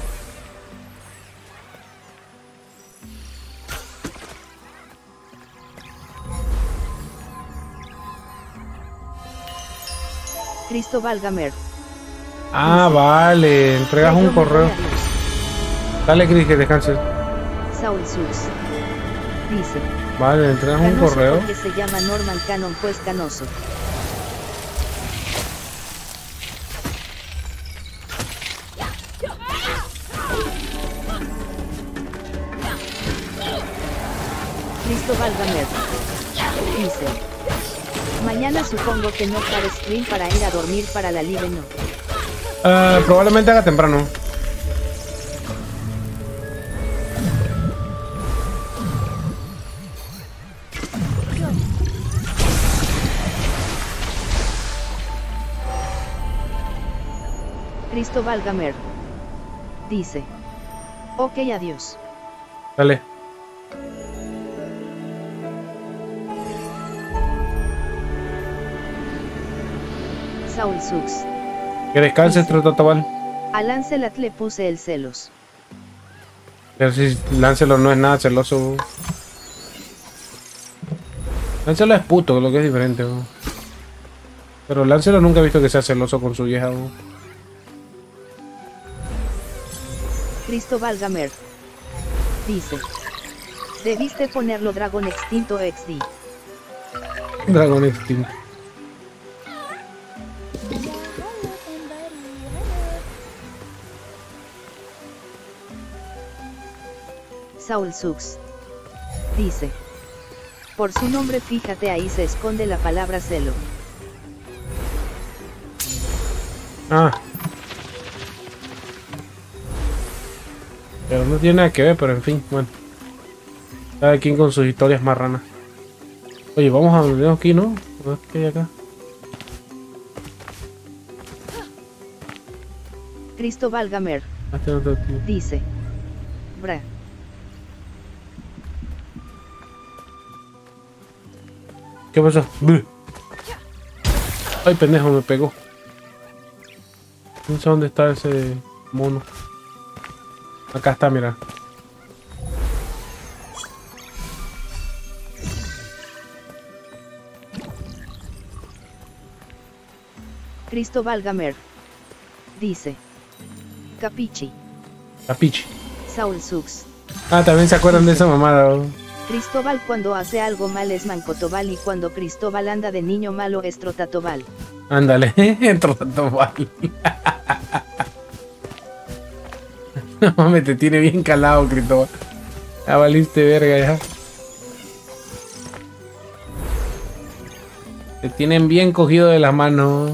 Cristóbal Gamer Ah, vale. Entregas un Pedro correo. Morales. Dale, Chris, que descanses. Saul Sux dice: Vale, entregas un canoso correo. porque se llama Norman Cannon, pues canoso. Cristóbal Gamer dice: mañana supongo que no haré stream para ir a dormir para la live, no. Ah, probablemente haga temprano. Cristóbal Gamer dice: ok, adiós. Dale. Saul Sux: Que descanses, Trototabal. a Lancelot le puse el celos. Pero si Lancelot no es nada celoso. Lancelot es puto, lo que es diferente. Bro. Pero Lancelot nunca he visto que sea celoso con su vieja. Bro. Cristóbal Gamer dice: debiste ponerlo Dragon Extinto X D. Dragon Extinto. Saul Sux dice: por su nombre, fíjate, ahí se esconde la palabra celo. Ah. Pero no tiene nada que ver, pero en fin, bueno. Cada quien con sus historias marranas. Oye, vamos a volver aquí, ¿no? ¿Qué hay acá? Cristóbal Gamer Ah, este no está aquí. dice: Bra. ¿Qué pasó? Buh. Ay, pendejo, me pegó. No sé dónde está ese mono. Acá está, mira. Cristóbal Gamer dice: Capichi. Capiche. Saul Sux. Ah, también se acuerdan de esa mamada. ¿No? Cristóbal cuando hace algo mal es Mancotobal y cuando Cristóbal anda de niño malo es Trotatobal. Ándale, Trotatobal. No mames, te tiene bien calado, Cristóbal. Ya valiste verga ya. Te tienen bien cogido de las manos.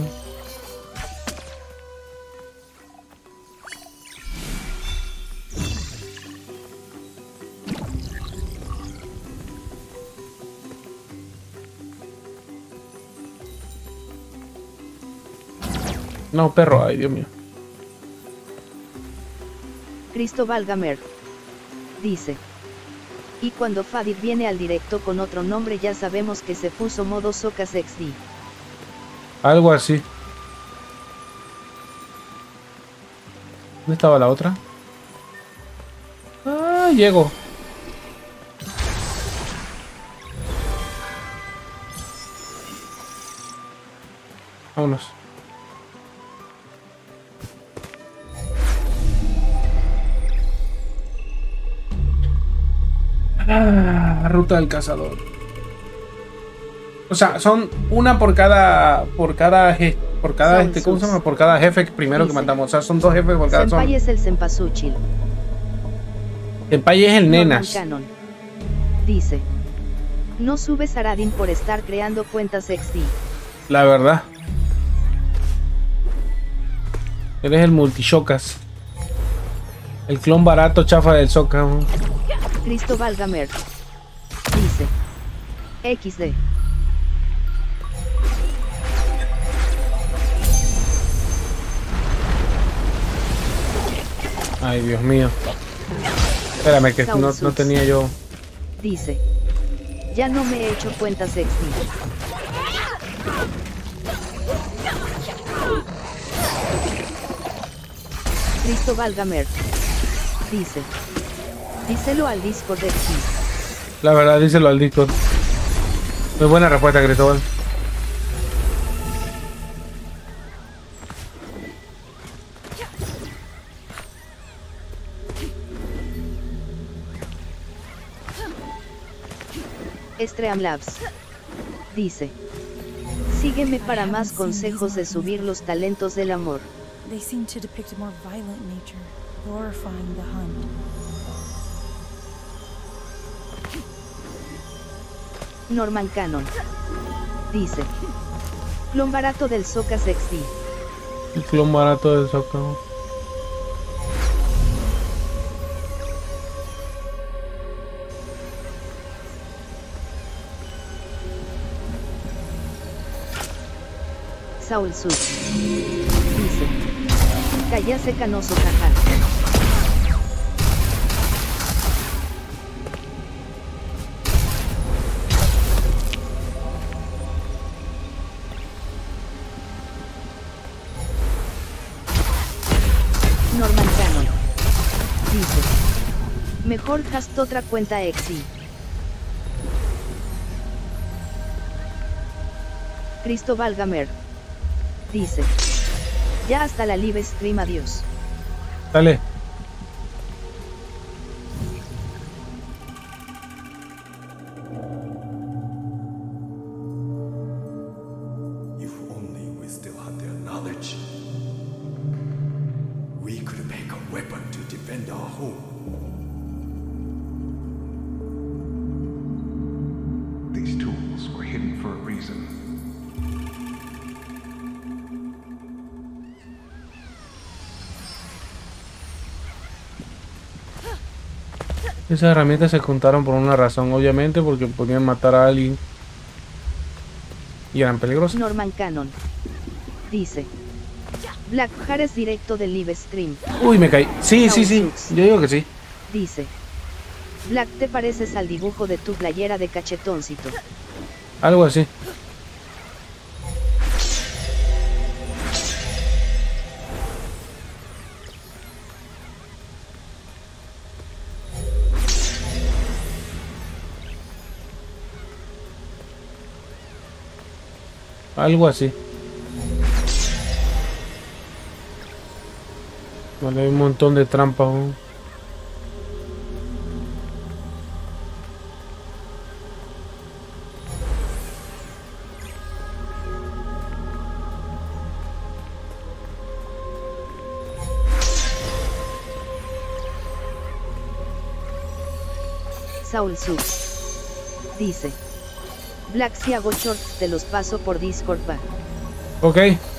No, perro, ay, Dios mío. Cristóbal Gamer dice: y cuando Fadir viene al directo con otro nombre ya sabemos que se puso modo Socas X D. Algo así. ¿Dónde estaba la otra? Ah, llego. Vámonos. Ah, ruta del cazador. O sea, son una por cada por cada je- por cada Son este, ¿cómo se sus. llama? Por cada jefe primero que Dice. matamos. O sea, son dos jefes por cada Senpai zona. es el Senpasuchil. Senpai es el Norman nenas. Cannon dice: no subes a Radin por estar creando cuentas X D. La verdad. Eres el multichocas. El clon barato chafa del Soca. ¿No? Cristóbal Gamer dice: equis de. Ay, Dios mío. Espérame, que no, no tenía yo. Dice: ya no me he hecho cuentas X D. Cristóbal Gamer dice: díselo al Discord de X D. La verdad, díselo al Discord. Muy buena respuesta, Cristóbal. Streamlabs dice: sígueme para más consejos de subir los talentos del amor. They seem to depict a more violent nature, glorifying the hunt. Norman Cannon dice: clon barato del Socas X D. El clon barato del Soca. Saul Sud dice: cállase canoso jaja. Norman Cannon dice: mejor hast otra cuenta X D. Cristóbal Gamer dice: ya hasta la live stream, adiós. Dale. If only we still had their knowledge, we could make a weapon to defend our home. These tools were hidden for a reason. Esas herramientas se contaron por una razón, obviamente, porque podían matar a alguien Y eran peligrosos. Norman Cannon dice: Black Harris directo del live stream. Uy, me caí. Sí, sí, sí. Saul Yo digo que sí. dice: Black, te pareces al dibujo de tu playera de cachetoncito. Algo así. Algo así. Vale, hay un montón de trampas. ¿No? Saul Sux dice: Black, si hago shorts te los paso por Discord, va. Ok.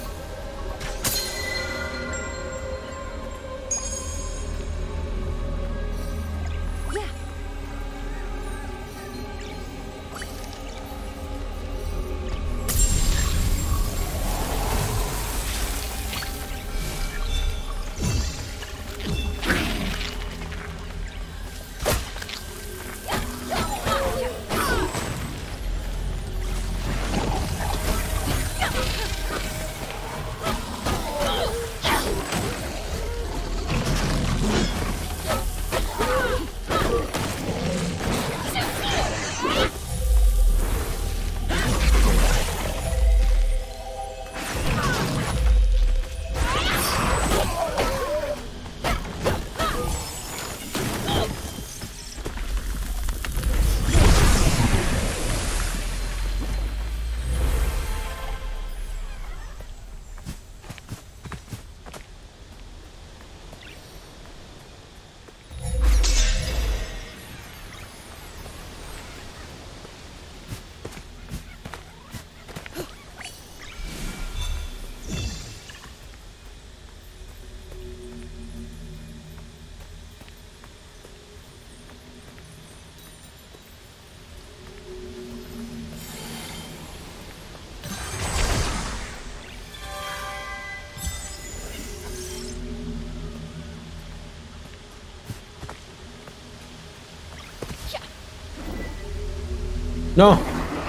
No.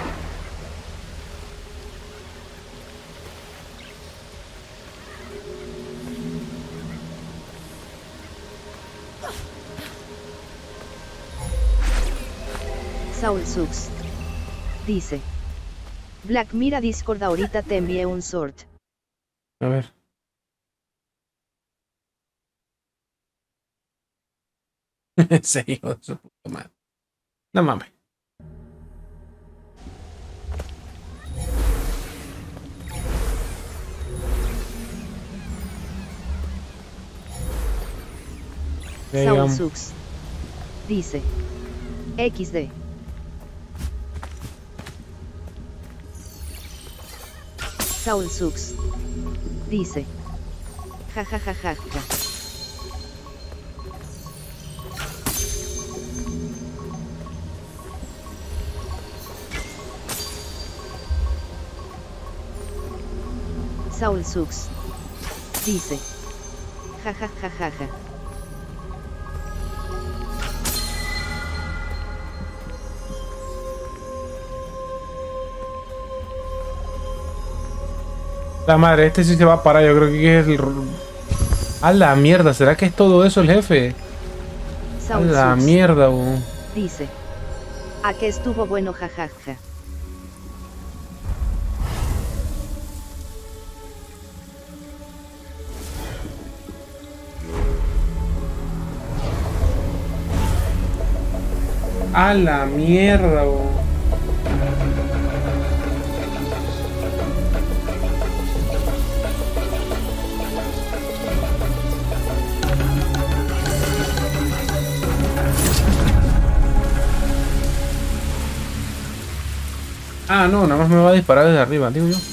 Saul Sux dice: Black, mira Discord, ahorita te envié un sort. A ver. Ese hijo de su puta madre. No mames. Saul Sux dice: equis de. Saul Sux dice: jajajajaja. Saul Sux dice: jajajajaja. La madre, este sí se va a parar, yo creo que es el... A la mierda, ¿será que es todo eso el jefe? A la mierda, bo. Dice: ¿a qué estuvo bueno, jajaja? A la mierda, bo. Ah, no, nada más me va a disparar desde arriba, digo yo.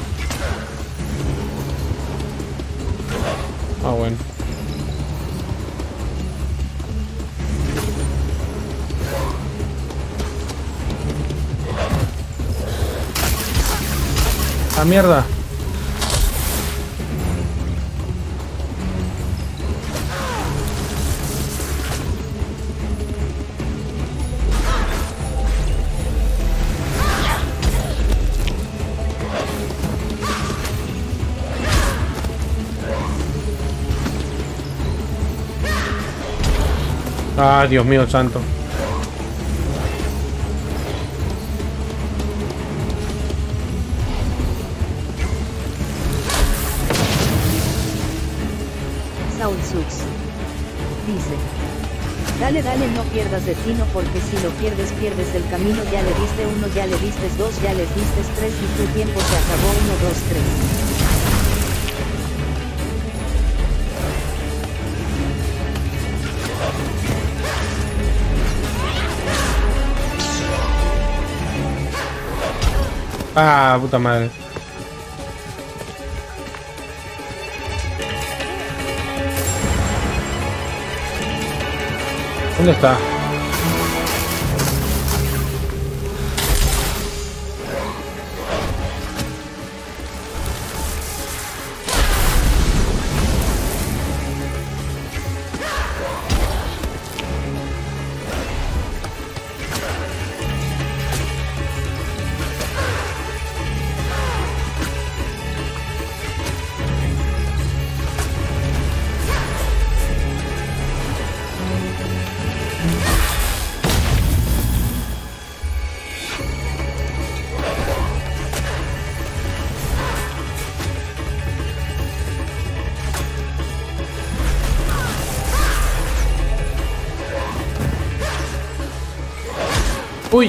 Ah, bueno. ¡A mierda! Ah, Dios mío santo. Saul Sux dice: dale, dale, no pierdas destino, porque si lo pierdes, pierdes el camino. Ya le diste uno, ya le diste dos, ya les diste tres y tu tiempo se acabó. Uno, dos, tres. Ah, puta madre. ¿Dónde está? Uy.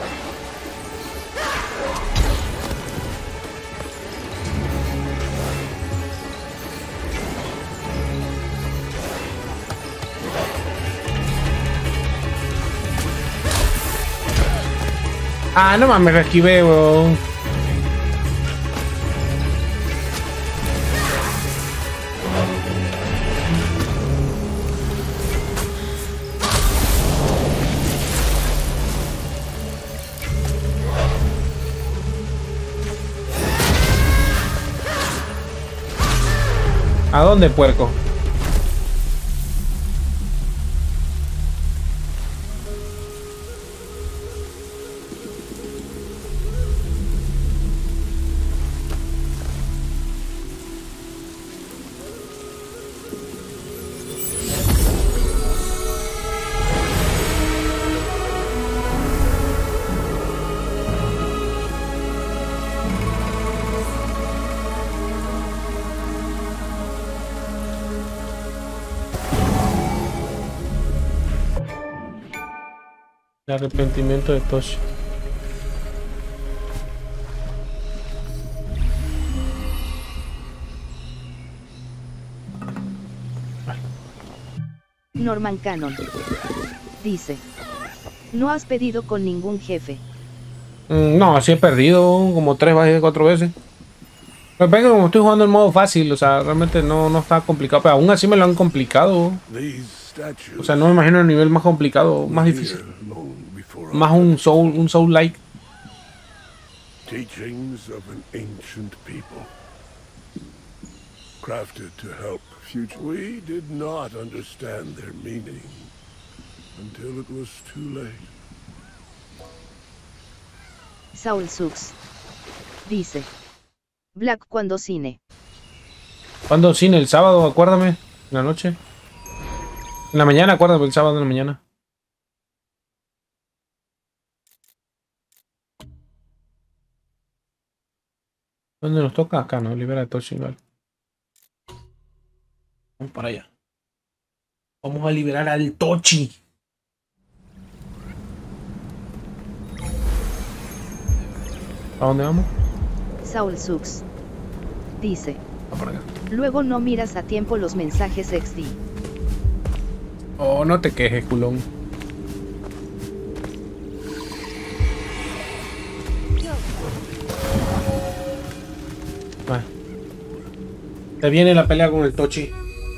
Ah, no mames, me esquivé, weón. ¿A dónde, puerco? El arrepentimiento de Toshi. Norman Cannon dice: no has pedido con ningún jefe. Mm, no, sí he perdido como tres veces, cuatro veces. Pero venga, como estoy jugando en modo fácil, o sea, realmente no, no está complicado, pero aún así me lo han complicado. O sea, no me imagino el nivel más complicado, más difícil. Más un soul, un soul like. Teachings of an ancient people, crafted to help future. We did not understand their meaning until it was too late. Saul Sux dice: Black, ¿cuándo cine? ¿Cuándo cine? El sábado, acuérdame. En la noche. En la mañana, acuérdame, el sábado en la mañana. ¿Dónde nos toca? Acá, ¿no? Libera de Toshi, igual. Vamos para allá. Vamos a liberar al Tochi. ¿A dónde vamos? Saul Sux dice: Va por acá. luego no miras a tiempo los mensajes X D. Oh, no te quejes, culón. Vale. Te viene la pelea con el Tochi.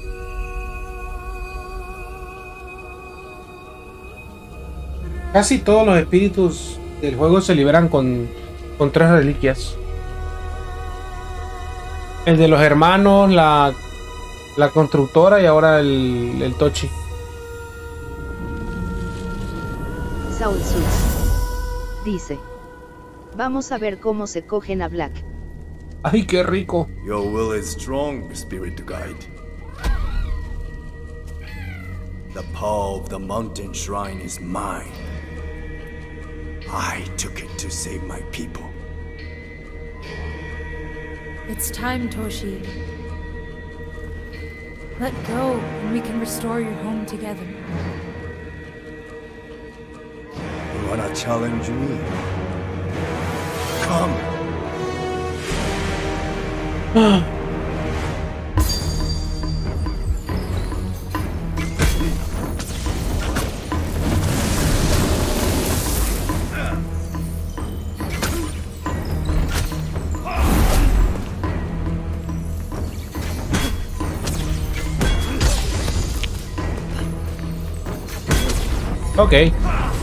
Casi todos los espíritus del juego se liberan con, con tres reliquias. El de los hermanos, la, la constructora y ahora el, el Tochi. Saul Sus dice: vamos a ver cómo se cogen a Black. Ay, qué rico. Your will is strong, Spirit Guide. The power of the mountain shrine is mine. I took it to save my people. It's time, Toshi. Let go, and we can restore your home together. You wanna challenge me? Come! Ok.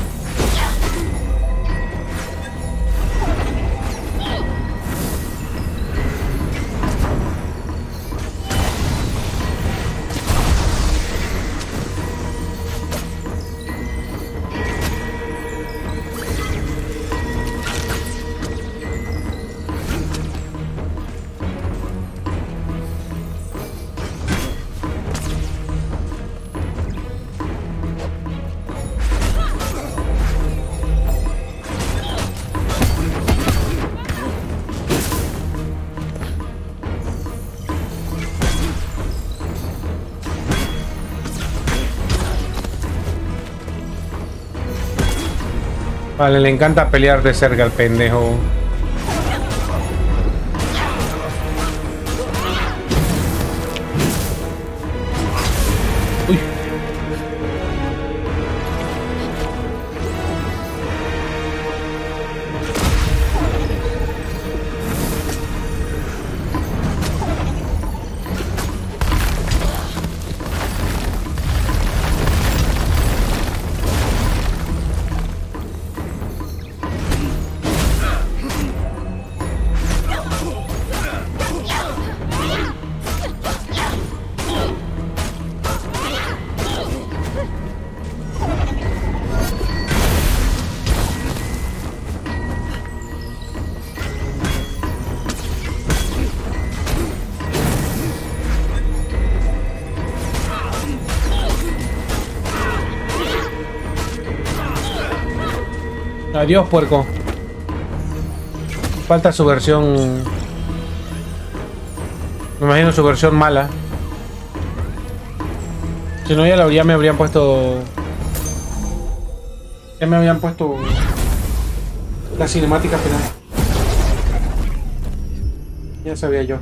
Vale, le encanta pelear de cerca al pendejo. Uy. Adiós, puerco. Falta su versión. Me imagino su versión mala. Si no, ya, la, ya me habrían puesto. Ya me habían puesto la cinemática final. Ya sabía yo.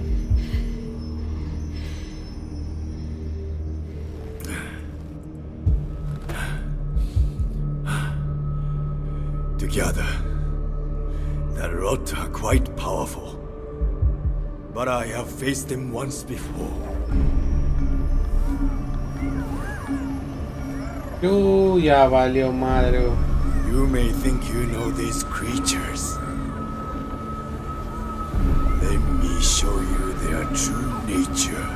Together, the Rot are quite powerful, but I have faced them once before. Uh, ya valió madre. You may think you know these creatures. Let me show you their true nature.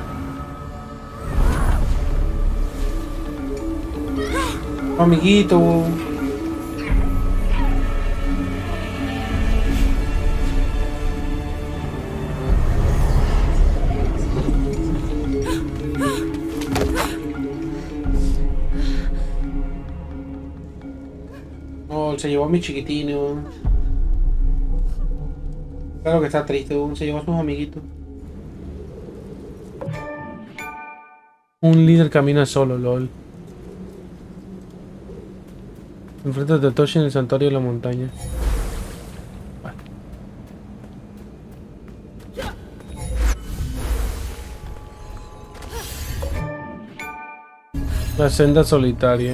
Amiguito. Se llevó a mi chiquitino. Claro que está triste, se llevó a sus amiguitos. Un líder camina solo, lol. Enfrente de Toshi en el santuario de la montaña. Vale. La senda solitaria.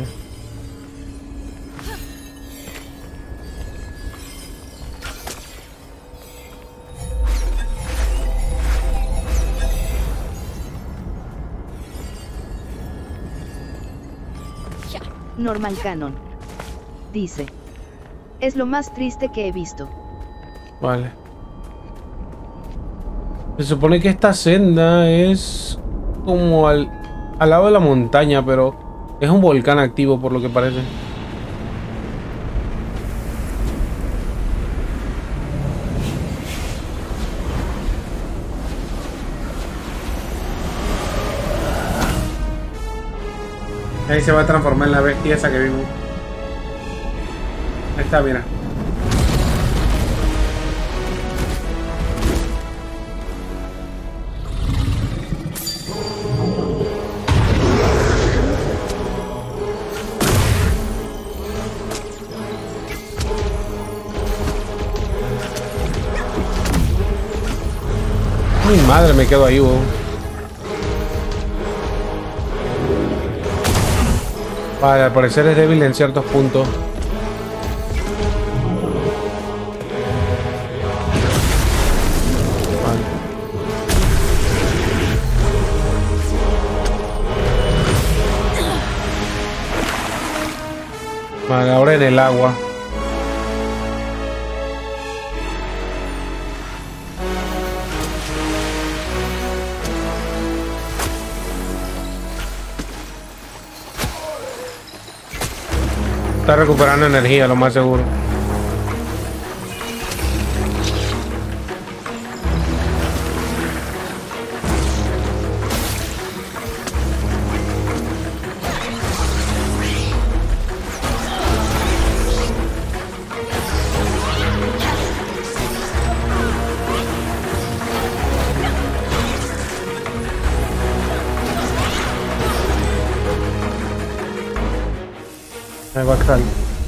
Norman Cannon dice: es lo más triste que he visto. Vale. Se supone que esta senda es como al, al lado de la montaña, pero es un volcán activo por lo que parece. Ahí se va a transformar en la bestia esa que vimos. Ahí está, mira. Mi madre, me quedo ahí, weón. Vale, al parecer es débil en ciertos puntos. Vale. Vale, ahora en el agua. Está recuperando energía, lo más seguro. Ahí va a estar.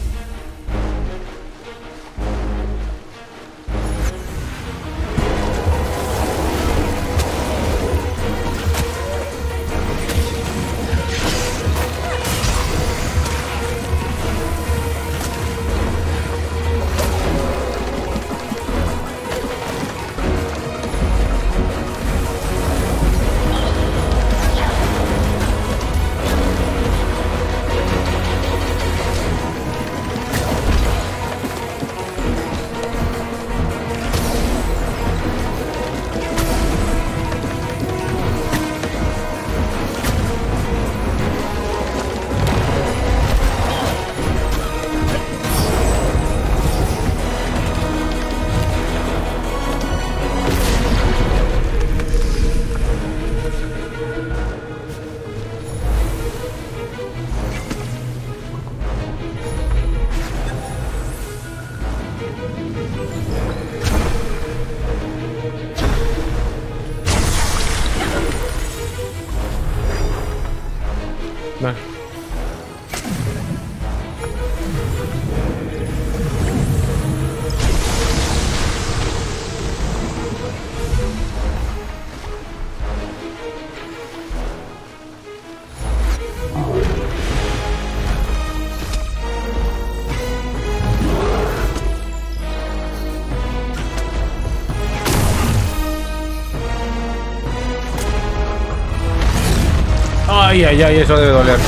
Vale. Ay, ay, ay, eso debe doler.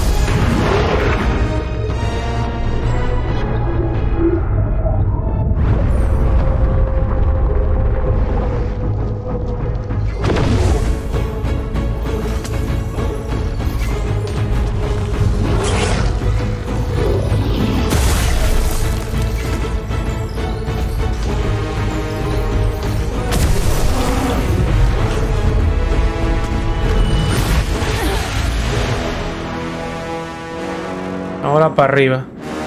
Ahora para arriba.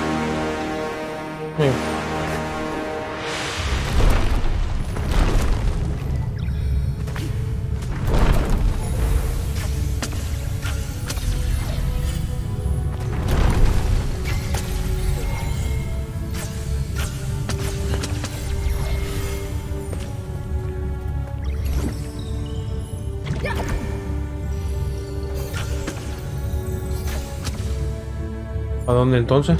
Sí. ¿A dónde entonces?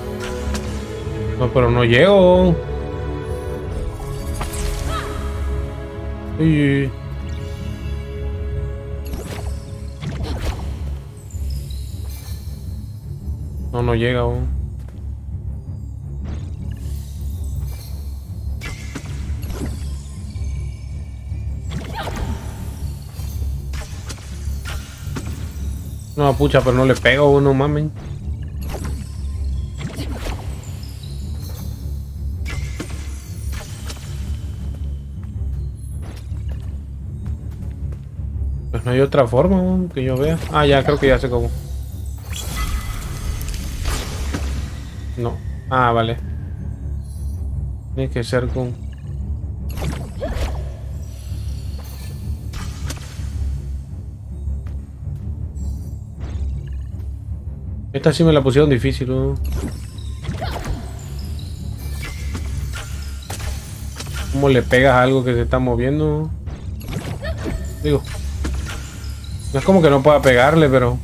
No, pero no llego. Y... No, no llega aún. No, pucha, pero no le pego, no mames. Pues no hay otra forma que yo vea. Ah, ya, creo que ya sé cómo. No. Ah, vale. Tiene que ser con... Esta sí me la pusieron difícil, ¿no? ¿Cómo le pegas a algo que se está moviendo? Digo, no es como que no pueda pegarle, pero...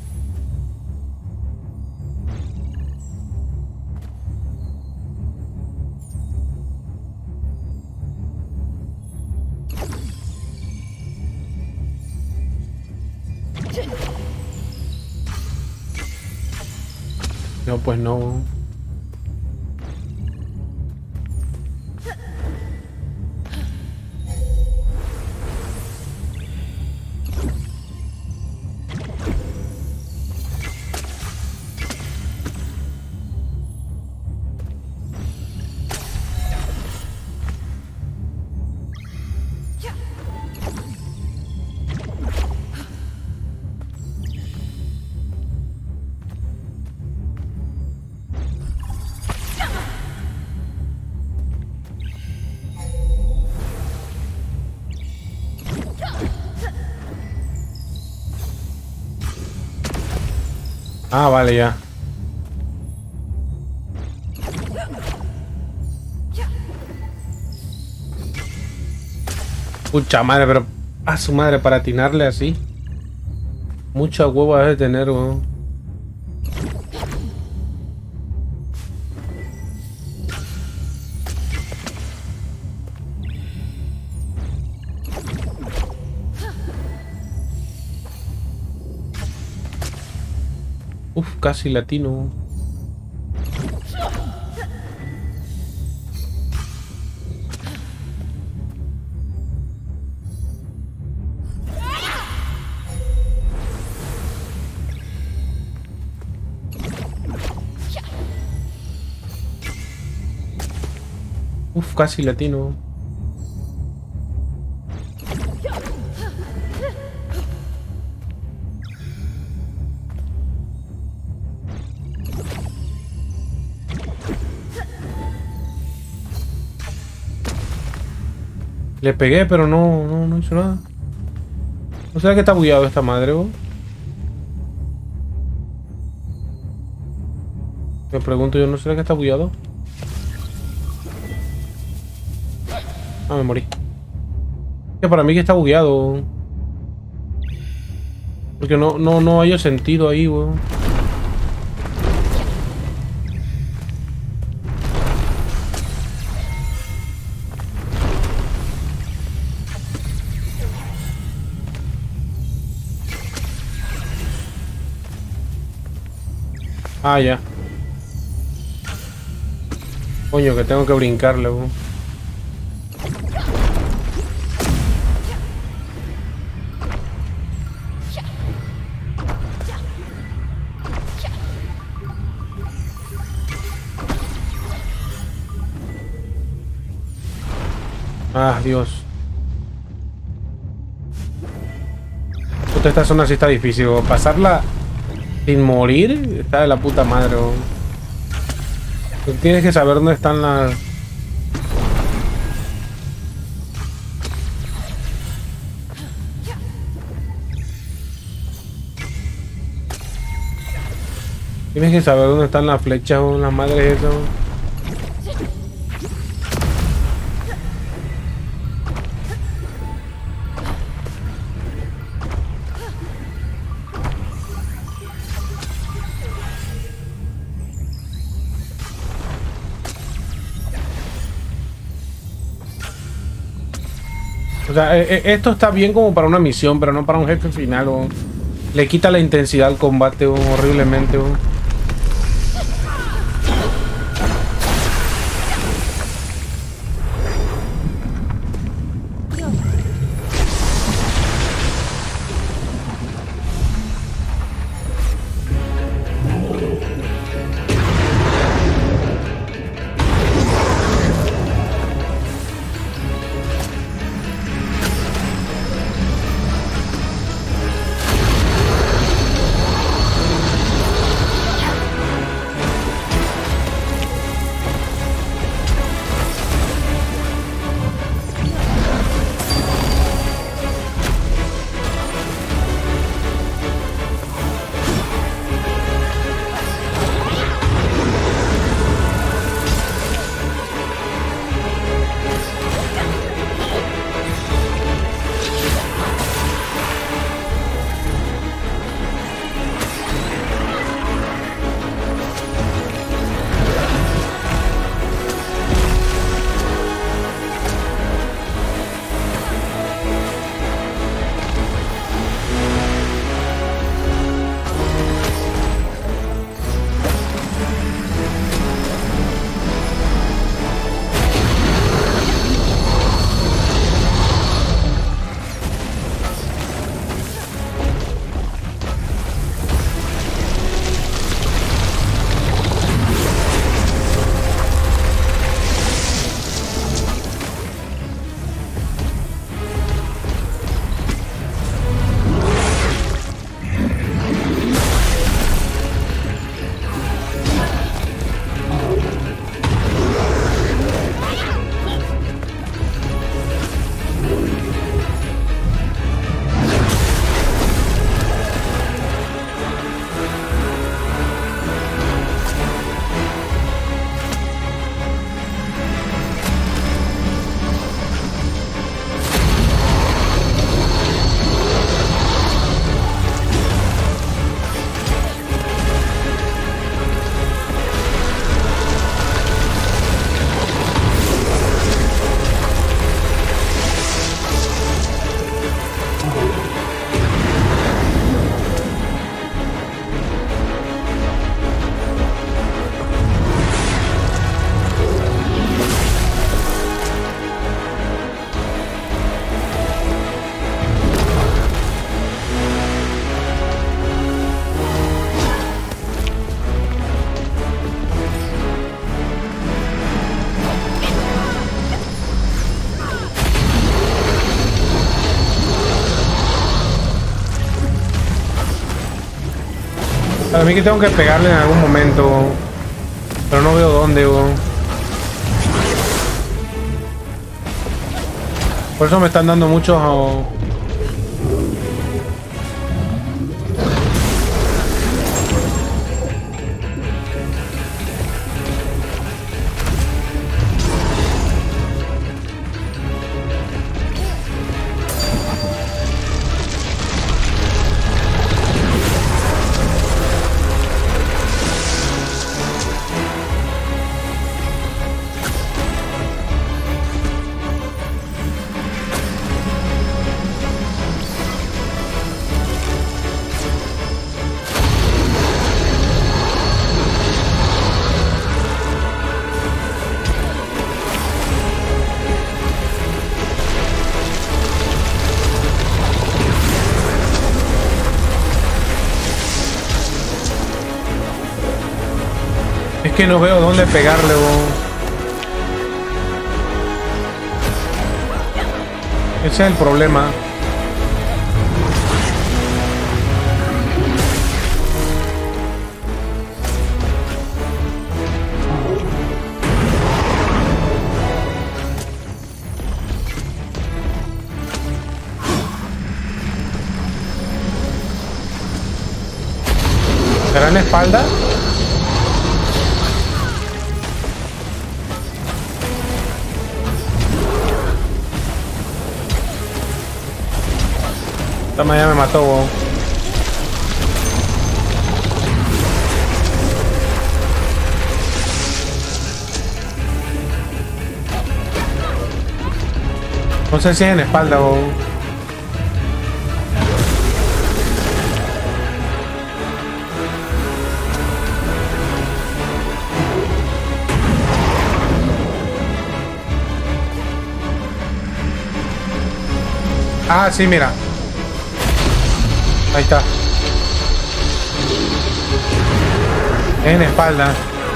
No, pues no. Ah, vale, ya. Pucha madre, pero a su madre para atinarle así. Mucha hueva debe tener, weón. Uf, casi latino. Uf, casi latino. Le pegué, pero no, no, no hizo nada. ¿No será que está bugueado esta madre, vos? Me pregunto yo, ¿no será que está bugueado? Ah, me morí. Que para mí que está bugueado. Porque no, no, no hay sentido ahí, weón. Ah, ya. Coño, que tengo que brincarle, weón. Ah, Dios. Puta, esta zona sí está difícil, weón. Pasarla sin morir está de la puta madre, weón. Tú tienes que saber dónde están las... Tienes que saber dónde están las flechas o las madres esas. O sea, eh, esto está bien como para una misión, pero no para un jefe final, weón. Le quita la intensidad al combate, weón, horriblemente, weón. A mí que tengo que pegarle en algún momento, pero no veo dónde, weón. Por eso me están dando muchos... Oh, es que no veo dónde pegarle, weón. Ese es el problema. ¿Será en la espalda? Esta mañana me mató, wow. sé si es en espalda o... Ah, sí, mira. Ahí está. En espalda.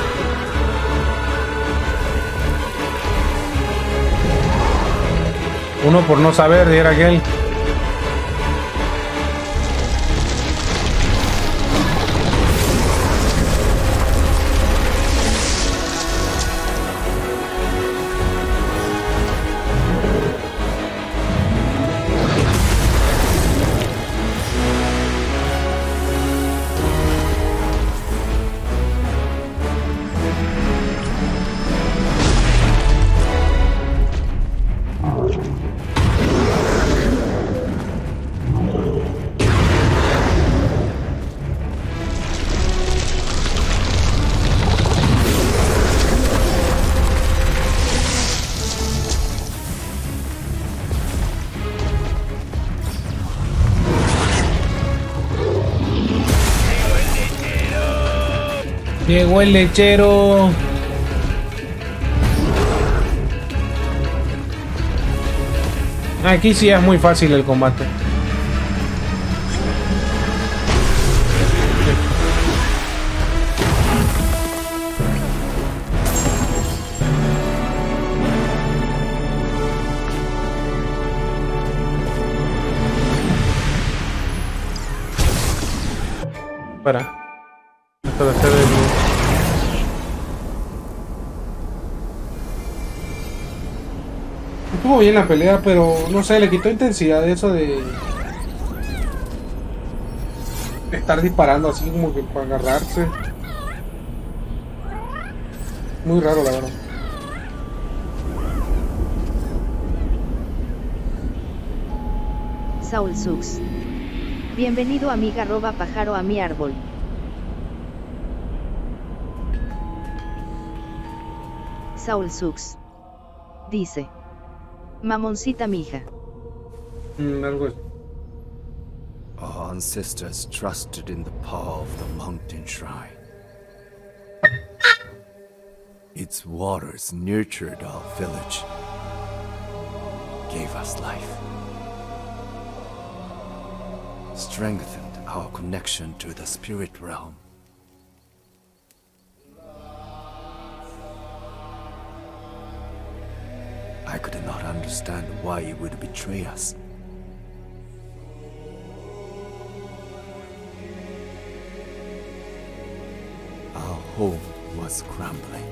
Uno por no saber, era aquel. Llegó el lechero. Aquí sí es muy fácil el combate. Para. Esto debe ser el... Estuvo bien la pelea, pero no sé, le quitó intensidad de eso de estar disparando así como que para agarrarse. Muy raro, la verdad. Saul Sux. Bienvenido amiga roba pájaro a mi árbol. Saul Sux. Dice. Mamoncita mija. Mm, algo así. Our ancestors trusted in the power of the mountain shrine. Its waters nurtured our village, gave us life, strengthened our connection to the spirit realm. I could not understand why he would betray us. Our home was crumbling,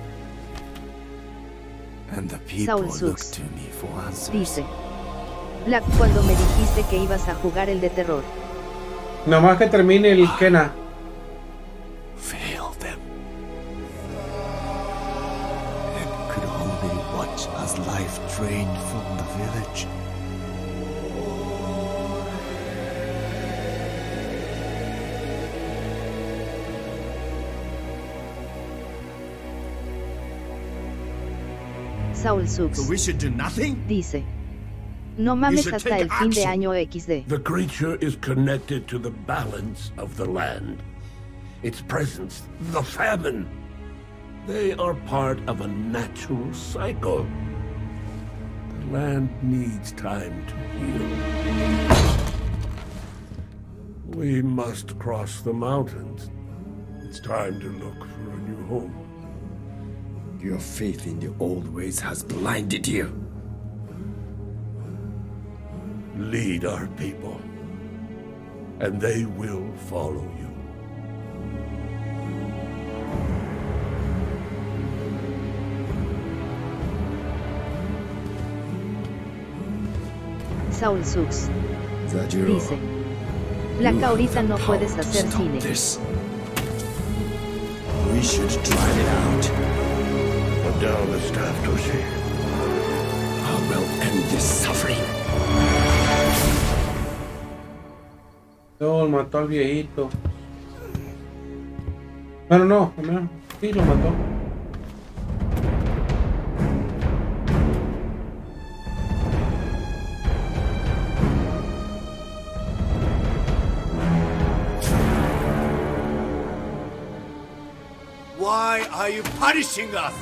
and the people looked to me for answers. Dice. Black, cuando me dijiste que ibas a jugar el de terror. Nomás que termine el Kena. Failed them. And could only watch as life drained from the village. Saul Sux. So we should do nothing? Dice. No mames hasta el fin de año equis de. The creature is connected to the balance of the land. Its presence, the famine. They are part of a natural cycle. The land needs time to heal. We must cross the mountains. It's time to look for a new home. Your faith in the old ways has blinded you. Lead our people, and they will follow you. Saul Sux. Zajiro, Dice. Black, ahorita no puedes hacer stop cine. This. We should drive it out. Put down the staff, Toshi. I will end this suffering. No, mató al viejito. Bueno, no, no, sí lo mató. Why are you punishing us?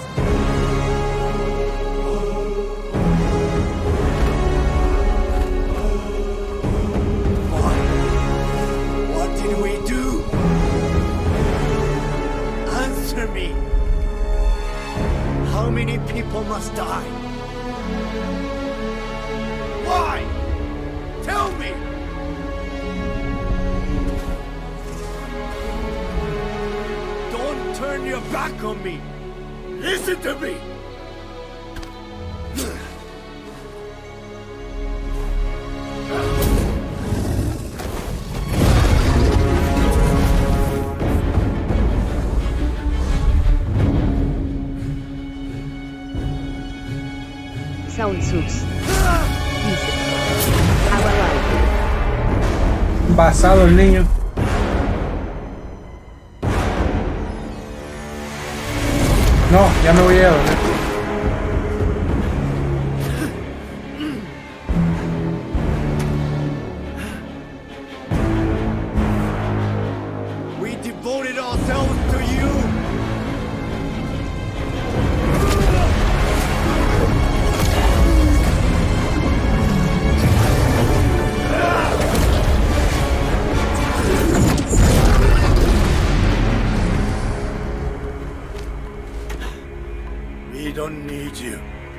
What? What did we do? Answer me. How many people must die? Why? Tell me! Don't turn your back on me! Listen to me! Saul Subs. Dice. Agua Basado el niño. No, ya me voy a dormir. We devoted ourselves to you! We don't need you.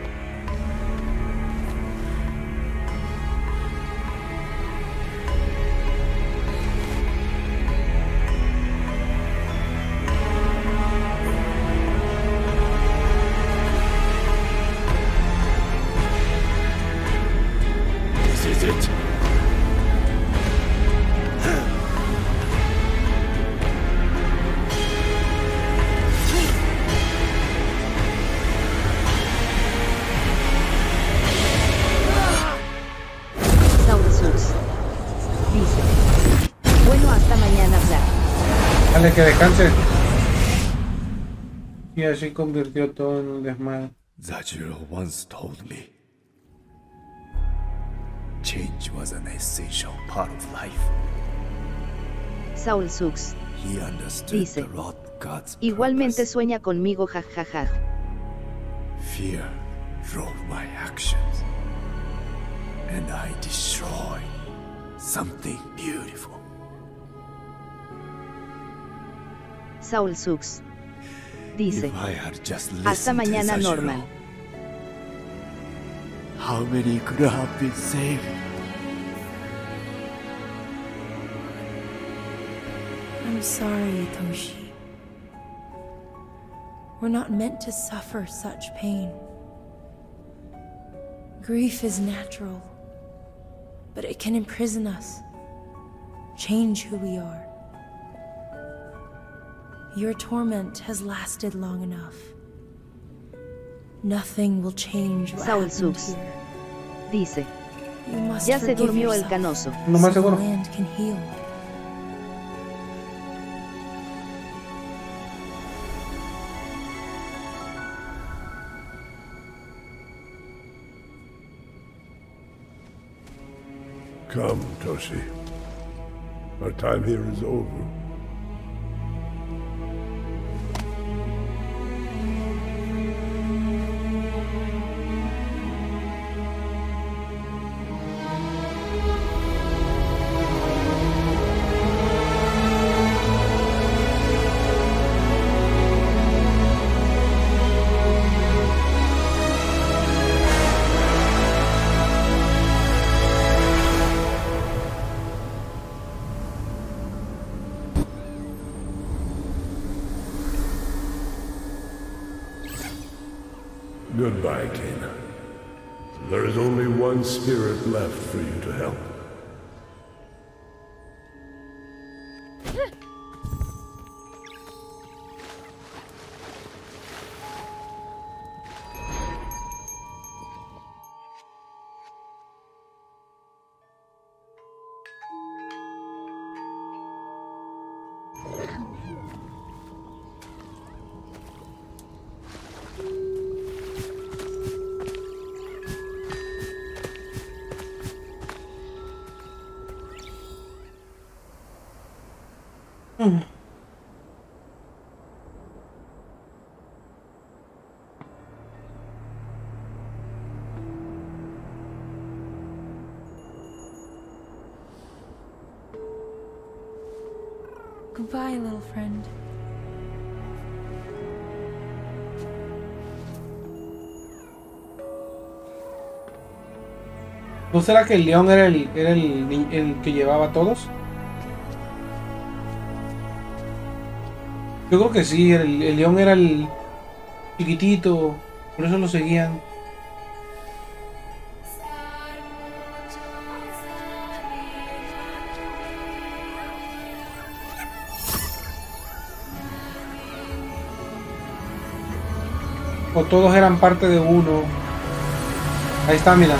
This is it. Saul Subs. Dice. Bueno, hasta mañana, Black. Dale, que descanse. Y así convirtió todo en un desmadre. Zajiro once told me, change was an essential part of life. Saul Subs. He understood Dice. the wrought God's Igualmente purpose. sueña conmigo, jajaja. Fear drove my actions, and I destroyed something beautiful. Saul Subs. Dice. If I had just Hasta listened to mañana, Zajiro, Norman. how many could have been saved? I'm sorry, Toshi. We're not meant to suffer such pain. Grief is natural, but it can imprison us, change who we are. Your torment has lasted long enough. Nothing will change what Saul happened Subs. here. Dice. You must Ya se forgive durmió el yourself canoso. No más so the seguro. land can heal. Come, Toshi. Our time here is over. Goodbye, Kena. There is only one spirit left for you to help. Goodbye, little friend. ¿No será que el león era el, era el, ni- el que llevaba a todos? Yo creo que sí, el, el león era el chiquitito, por eso lo seguían. O todos eran parte de uno. Ahí está, mira.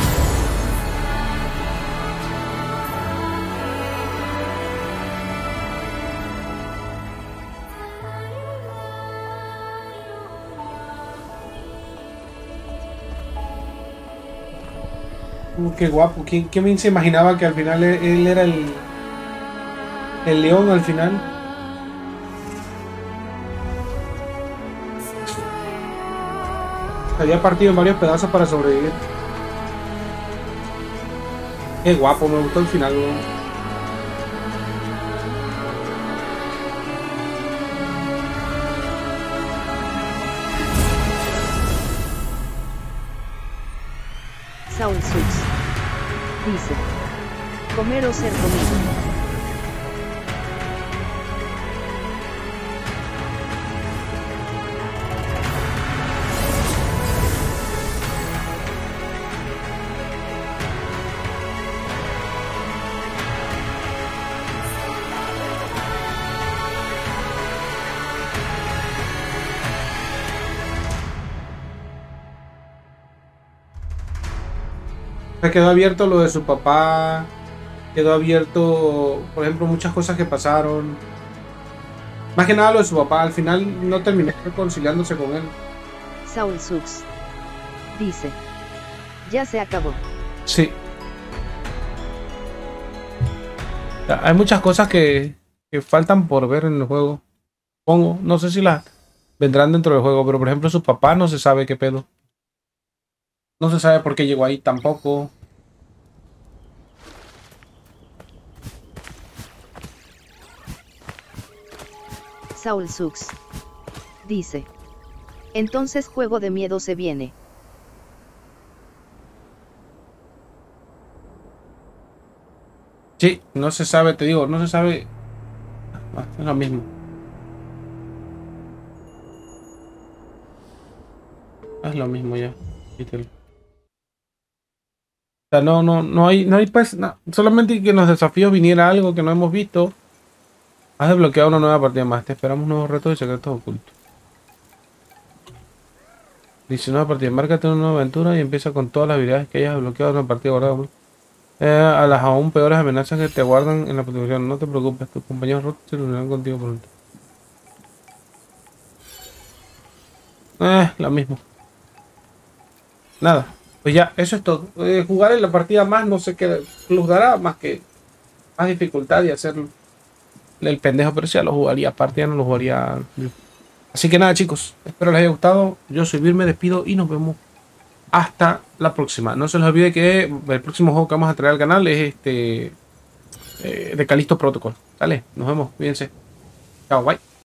Uh, qué guapo. ¿Quién, quién se imaginaba que al final él, él era el, el león al final? Se había partido en varios pedazos para sobrevivir. Qué guapo, me gustó el final, weón. Saul Sux dice: comer o ser comido. Se quedó abierto lo de su papá, quedó abierto, por ejemplo, muchas cosas que pasaron. Más que nada lo de su papá, al final no terminó reconciliándose con él. Saul Sux dice: ya se acabó. Sí. Hay muchas cosas que, que faltan por ver en el juego. Pongo, no sé si las vendrán dentro del juego, pero por ejemplo su papá no se sabe qué pedo. No se sabe por qué llegó ahí tampoco. Saul Sux dice: entonces juego de miedo se viene. Sí, no se sabe, te digo, no se sabe. Ah, es lo mismo. Es lo mismo ya. Quítelo. O sea, no, no, no hay, no hay pues, no, solamente que en los desafíos viniera algo que no hemos visto. Has desbloqueado una nueva partida más. Te esperamos nuevos retos y secretos ocultos. Dice nueva partida. Márcate una nueva aventura y empieza con todas las habilidades que hayas desbloqueado en la partida guardada. Eh, a las aún peores amenazas que te guardan en la protección. No te preocupes, tus compañeros rotos se reunirán contigo pronto. Eh, lo mismo. Nada. Pues ya, eso es todo. Eh, jugar en la partida más, no sé qué nos dará, más que más dificultad y hacerlo. El pendejo, pero si ya lo jugaría aparte, ya no lo jugaría. Así que nada, chicos, espero les haya gustado. Yo soy Vir, me despido y nos vemos hasta la próxima. No se les olvide que el próximo juego que vamos a traer al canal es este eh, de Callisto Protocol. Dale, nos vemos, cuídense. Chao, bye.